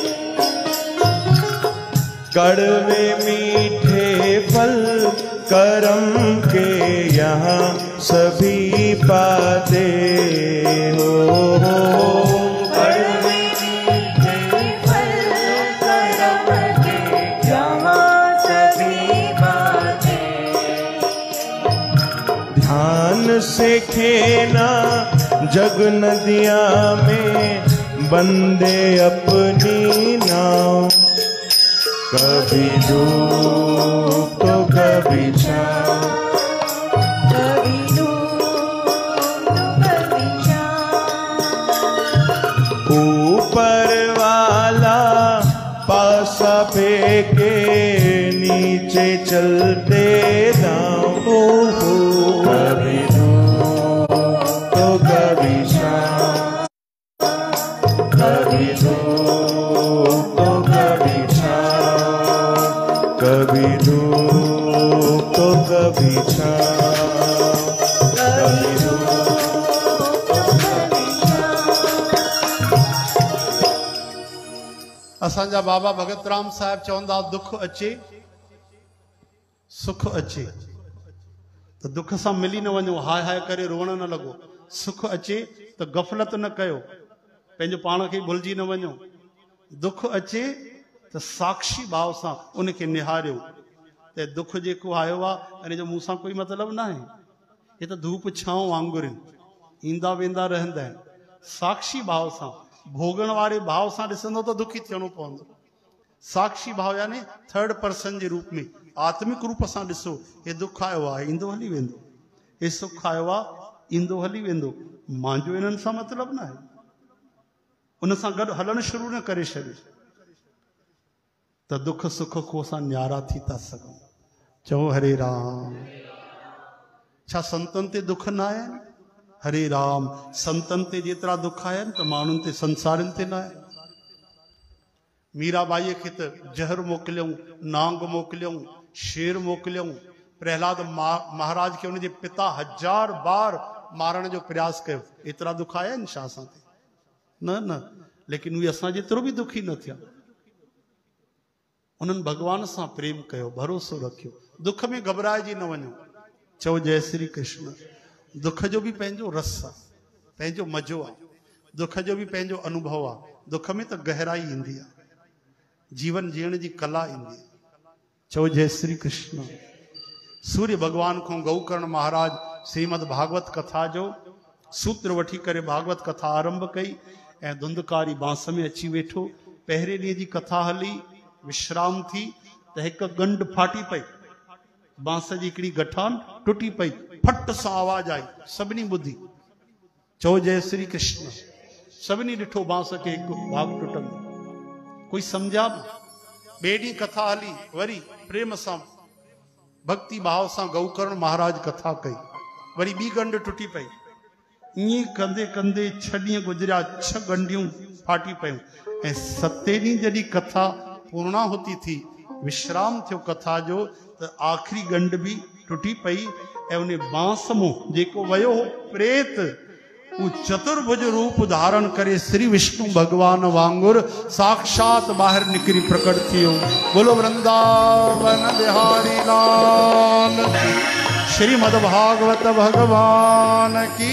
कड़वे मीठे फल करम के यहाँ सभी पाते हो। कड़वे मीठे फल करम के यहाँ सभी पाते। ध्यान से खेना जग नदिया में, बंदे अपनी नाव। कभी धूप तो कभी छाँव, कभी धूप तो कभी छाँव। ऊपर वाला पासा फेंके नीचे चलते दाम। कभी धूप तो कभी छाँव, कभी धूप तो कभी छाँव, कभी धूप तो कभी छाँव, कभी धूप तो कभी छाँव। असांजा बाबा भगत राम साहिब चवंदा दुख अचे सुख अचे तो दुख सां मिली न वञो, हाय हाय करे रोअण न लॻो। सुख अचे तो गफ़लत न कयो, पंहिंजो पाण खे भुलिजी न वञो। दुख अचे तो साक्षी भाव सां उनखे निहारियो ते दुख जेको आयो आहे इन जो मूं सां कोई मतिलबु न आहे। ये तो धूप छांव वांगुर ईंदा वेंदा रहंदा आहिनि। साक्षी भाव सां भोगण वारे भाव सां ॾिसंदो तो दुखी थियणो पवंदो। साक्षी भाव यानी थर्ड पर्सन जे रूप में आत्मिक रूप सां ॾिसो, हे दुख आयो आहे ईंदो हली वेंदो, हे सुख आयो आहे ईंदो हली वेंदो। मुंहिंजो इन्हनि सां मतिलबु न आहे। उन सां गॾु हलणु शुरू न करे छॾियो त दुख सुख को असां न्यारा थी था सघूं। चओ हरे राम। छा संतनि ते दुख न आया आहिनि? हरे राम। संतनि ते जेतिरा दुख आया आहिनि त माण्हुनि ते संसारनि ते न आया। मीराबाईअ खे त जहर मोकिलियऊं, नांग मोकिलियऊं, शेर मोकिलियऊं। प्रहलाद महाराज खे उनजे पिता 1000 बार मारण जो प्रयास कयो। एतिरा दुख आया आहिनि छा असां ते? न न। लेकिन उहे असां जेतिरो बि दुखी न थिया। उन्हनि भगवान सां प्रेम कयो, भरोसो रखियो। दुख में घबराइजी न वञो। चओ जय श्री कृष्ण। दुख जो भी पंहिंजो रस आहे, पंहिंजो मज़ो आहे। दुख जो भी पंहिंजो अनुभव आहे। दुख में तो गहराई ईंदी आहे, जीवन जीअण जी कला ईंदी आहे। चओ जय श्री कृष्ण। सूर्य भगवान को गौकर्ण महाराज श्रीमद भागवत कथा जो सूत्र वठी करे भागवत कथा आरंभ कई ऐं धुंधकारी बांस में अची वेठो। पहिरें ॾींहं जी कथा हली, विश्राम थी त हिकु गंढ फाटी पई, बांस जी हिकिड़ी गठान टुटी पई, फट सां आवाज आई, सभिनी ॿुधी। चओ जय श्री कृष्ण। सभिनी ॾिठो बांस खे हिकु भाग टुटंदो, कोई सम्झा न। ॿिए ॾींहुं कथा हली, वरी प्रेम सां भक्ति भाव सां गौकर्ण महाराज कथा कई, वरी ॿी गंढ टुटी पई। ईअं कंदे कंदे 6 ॾींहं गुज़रिया, 6 गंढियूं फाटी पयूं ऐं 7 ॾींहं जॾहिं कथा पूर्णाहुति थी, विश्राम थियो कथा जो, त आख़िरी गंढ बि टुटी पई ऐं उन बांस मां जेको वयो हो प्रेत, वो चतुर्भुज रूप धारण करे श्री विष्णु भगवान वांगुर साक्षात बाहर निकरी प्रकट थियो। बोलो वृंदावन बिहारी लाल की, श्रीमद भागवत भगवान की।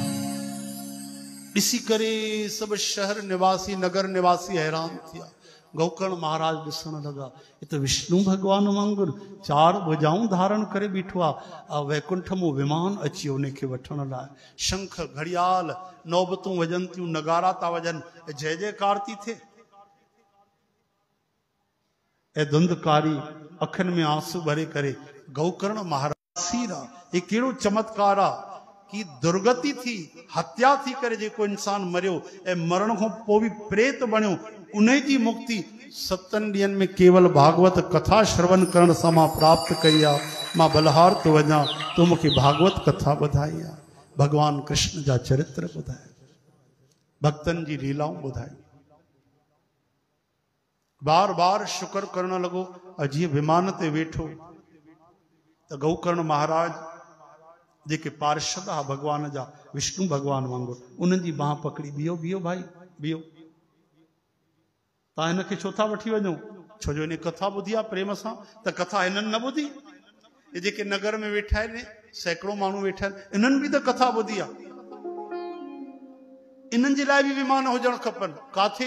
ॾिसी करे सब शहर निवासी, नगर निवासी हैरान थिया। गौकर्ण महाराज ॾिसण लॻा ये तो विष्णु भगवान वांगुरु 4 भुजाऊं धारण करे बीठो आहे। वैकुंठ में विमान अची उनखे वठण लाइ शंख घड़ियाल नौबतूं वजन थियूं, नगारा था वजन, जय जयकार थी थिए। ऐं धुंधकारी अखियुनि में आंसू भरे करे गौकर्ण महाराज सीरा ये कहिड़ो चमत्कार आहे कि दुर्गति थी, हत्या थी करे जेको इंसान मरियो ऐं मरण खां पोइ बि प्रेत बणियो, उन जी मुक्ति 7 ॾींहंनि में केवल भागवत कथा श्रवण करण सां मां प्राप्त कई आहे। मां बलहार तो वञा, तो मूंखे भागवत कथा ॿुधाई आहे, भगवान कृष्ण जा चरित्र ॿुधाए, भक्तन जी लीलाऊं ॿुधाई। बार बार शुक्र करण लॻो। जीअं विमान ते वेठो त गौकर्ण महाराज जेके पार्षद आहे भगवान जा, विष्णु भगवान वांगुरु, उन्हनि जी बाह पकड़ी, बीहो बीहो भाई बीहो, तव्हां हिनखे छो था वठी वञो? छो जो हिन कथा ॿुधी आहे प्रेम सां, त कथा हिननि न ॿुधी? ये जेके नगर में वेठा आहिनि, सैकड़ों माण्हू वेठा आहिनि, इन्हनि बि त कथा ॿुधी आहे। इन्हनि जे लाइ बि विमान हुजणु खपनि, काथे?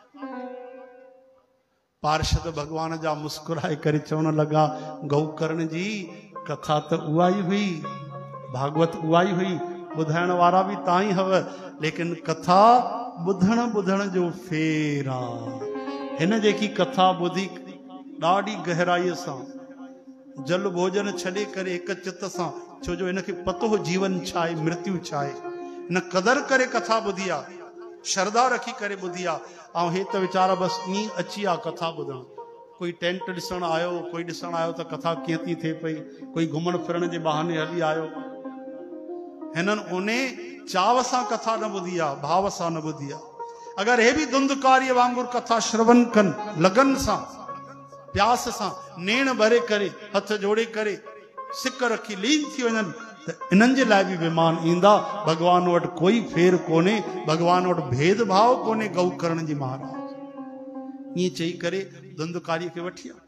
पार्षद भगवान जा मुस्कुराए करे चवण लॻा, गौकर्ण जी कथा त उहा ई हुई, भागवत उहा ई हुई, ॿुधाइण वारा बि तव्हां ई हव, लेकिन कथा ॿुधण जो फेर आहे। हिन जेकी कथा ॿुधी ॾाढी गहराईअ सां, जल भोजन छॾे करे हिक चित सां, छो जो हिनखे पतो हो जीवन छा आहे, मृत्यु छा आहे, हिन कदर करे कथा ॿुधी आहे, श्रद्धा रखी करे ॿुधी आहे। ऐं हे त वीचारा बसि ईअं अची आहे कथा ॿुधण। कोई टेंट ॾिसण आयो, कोई ॾिसण आयो त कथा कीअं थी थिए पई, कोई घुमण फिरण जे बहाने हली आयो। हिननि उन चाव सां कथा न ॿुधी आहे, भाव सां न ॿुधी आहे। अगरि हे बि धुंधकारीअ वांगुरु कथा श्रवण कनि, लगन सां, प्यास सां, नेण भरे करे, हथ जोड़े करे, सिक रखी लीन थी वञनि, त इन्हनि जे लाइ बि विमान ईंदा। भगवान वटि कोई फेर कोन्हे, भगवान वटि भेदभाव कोन्हे। गौकर्ण जी महाराज ईअं चई करे धुंधकारीअ खे वठी आ।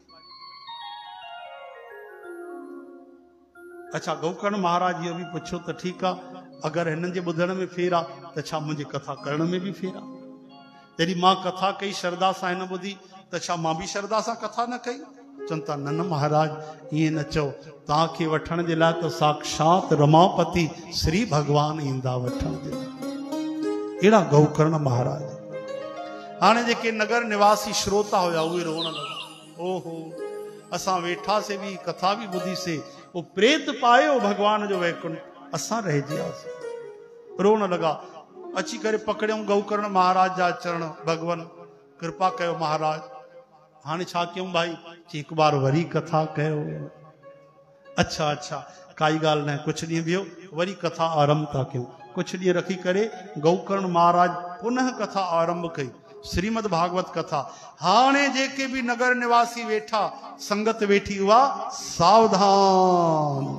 अच्छा, गौकर्ण महाराज इहो बि पुछियो त ठीकु आहे, अगरि हिननि जे ॿुधण में फेर आहे त छा मुंहिंजी कथा करण में बि फेर आहे? जॾहिं मां कथा कई श्रद्धा सां हिन ॿुधी, त छा मां बि श्रद्धा सां कथा न कई? चवनि था न न महाराज, ईअं न चओ, तव्हांखे वठण जे लाइ त साक्षात रमापति श्री भगवान ईंदा वठण जे लाइ। अहिड़ा गौकर्ण महाराज। हाणे जेके नगर निवासी श्रोता हुया उहे रोअण लॻा, ओहो असां वेठासीं बि, कथा बि ॿुधीसीं, उहो प्रेत पायो भगवान जो वैकुंठ, असां रहिजी वियासीं। रोअण लॻा। अची करे पकड़ियऊं गौकर्ण महाराज जा चरण, भगवान कृपा कयो महाराज, हाणे छा कयूं भाई? हिकु बार वरी कथा कयो। अच्छा अच्छा, काई ॻाल्हि न, कुझु ॾींहं बिहो, वरी कथा आरंभ था कयूं। कुझु ॾींहं रखी करे गौकर्ण महाराज पुनः कथा आरंभ कई, श्रीमद भागवत कथा। हाणे जेके भी नगर निवासी वेठा, संगत वेठी हुआ, सावधान,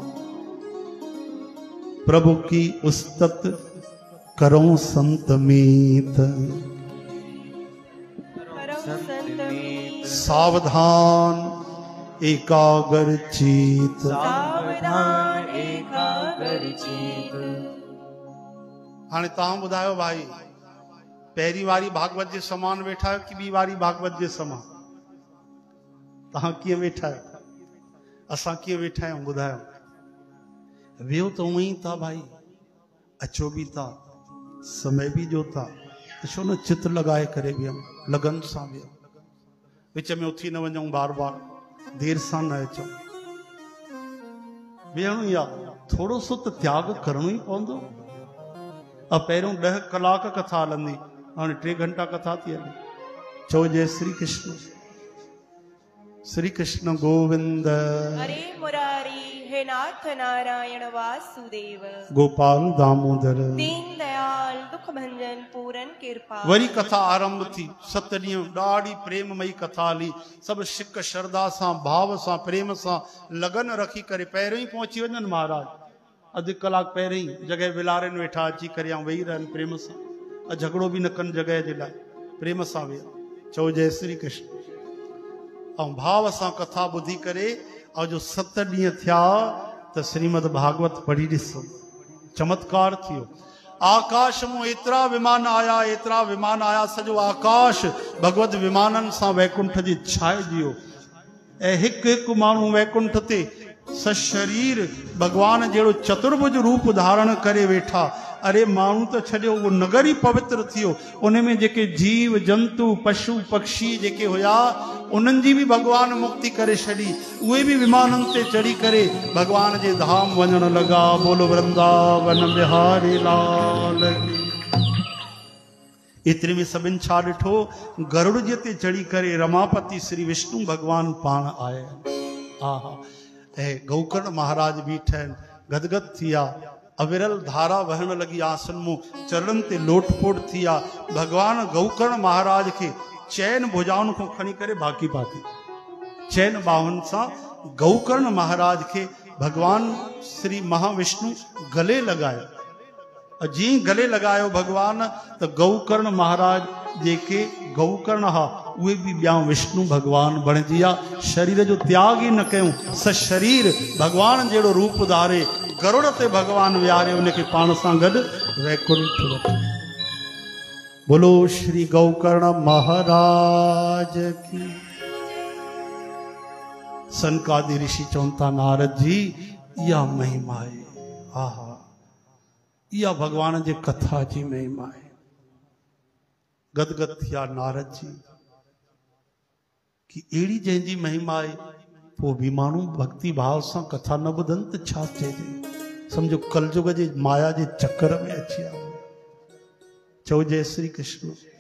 प्रभु की उस्तत करो संत मीत, सावधान एकाग्र चित, सावधान एकाग्र चित। हाणे तव्हां ॿुधायो भाई, पहिरीं वारी भागवत जे समान वेठा आहियो कि ॿी वारी भागवत जे समान? तव्हां कीअं वेठा आहियो? असां कीअं वेठा आहियूं ॿुधायो? वियो त उअं ई था भाई, अचो बि था, समय बि ॾियो था, छो न चित लॻाए करे वियमि, लगन सां वियमि, विच में उथी न वञूं, बार बार देर सां न अचूं, वेहणो ई आहे। थोरो सो त त्याग करणो ई पवंदो। पहिरियों 10 कलाक कथा हलंदी, हाणे 3 घंटा कथा थी हले। चओ जय श्री कृष्ण। श्री कृष्ण गोविंद हरे मुरारी, हे नाथ नारायण वासुदेव, गोपाल दामोदर, दीन दयाल दुख भंजन पूरन कृपा। वरी कथा आरंभ थी। 7 ॾींहं ॾाढी प्रेममयी कथा हली। सभु शिक श्रद्धा सां, भाव सां, प्रेम सां लगन रखी करे पहिरियों ई पहुची वञनि महाराज। अधु कलाक पहिरियों ई जॻह विलारनि वेठा, अची करे ऐं वेही रहनि प्रेम सां, झगड़ो बि न कनि जॻह जे लाइ, प्रेम सां वेहा। चओ जय श्री कृष्ण। ऐं भाव सां कथा ॿुधी करे, ऐं जो 7 ॾींहं थिया त श्रीमद भागवत पढ़ी ॾिसो, चमत्कार थियो। आकाश में एतरा विमान आया सजो आकाश भगवत विमानन सां वैकुंठ जी छाए जियो। ऐं हिकु हिकु माण्हू वैकुंठ ते सशरीर भगवान जहिड़ो चतुर्भुज रूप धारण करे वेठा। अरे माण्हू तो छॾियो, वो नगर ही पवित्र थियो। उन में जेके जीव जंतु पशु पक्षी जेके हुया उन्हनि जी भी भगवान मुक्ति करे छॾी। उहे भी विमानन ते चढ़ी करे भगवान जे धाम वञण लगा। बोलो वृंदावन बिहारी लाल की। एतिरे में सभिनि छा ॾिठो, गरुड़ जे ते चढ़ी करे रमापति श्री विष्णु भगवान पाण आया। आहा, ऐं गौकर्ण महाराज बीठा आहिनि, गदगद थिया। अविरल धारा वहण लगी आसन मुं, चरणन ते लोटपोट थिया। भगवान गौकर्ण महाराज के चैन भुजाउन को खणी करे बाकी पाती। चैन बाहुन सां गौकर्ण महाराज के भगवान श्री महाविष्णु गले लगायो। जी गले लगायो भगवान तो गौकर्ण महाराज जेके गौकर्ण हा उहे भी ॿिया विष्णु भगवान बणिजी विया। शरीर जो त्याग ही न कयूं, सशरीर भगवान जहिड़ो रूप धारे गरुड़ ते भगवान विहारे उनके पाण सां गॾु वैकुंठ वठी। बोलो श्री गौकर्ण महाराज की। सनकादि ऋषि चवंता नारद जी इहा महिमा है। आहा, इहा भगवान जे कथा जी महिमा है। गदगद थिया नारद जी कि अहिड़ी जंहिंजी महिमा आहे पोइ बि माण्हू भक्ति भाव सां कथा न ॿुधनि त छा चइजे। सम्झो कलयुग जे माया जे चक्कर में अची विया। चओ जय श्री कृष्ण।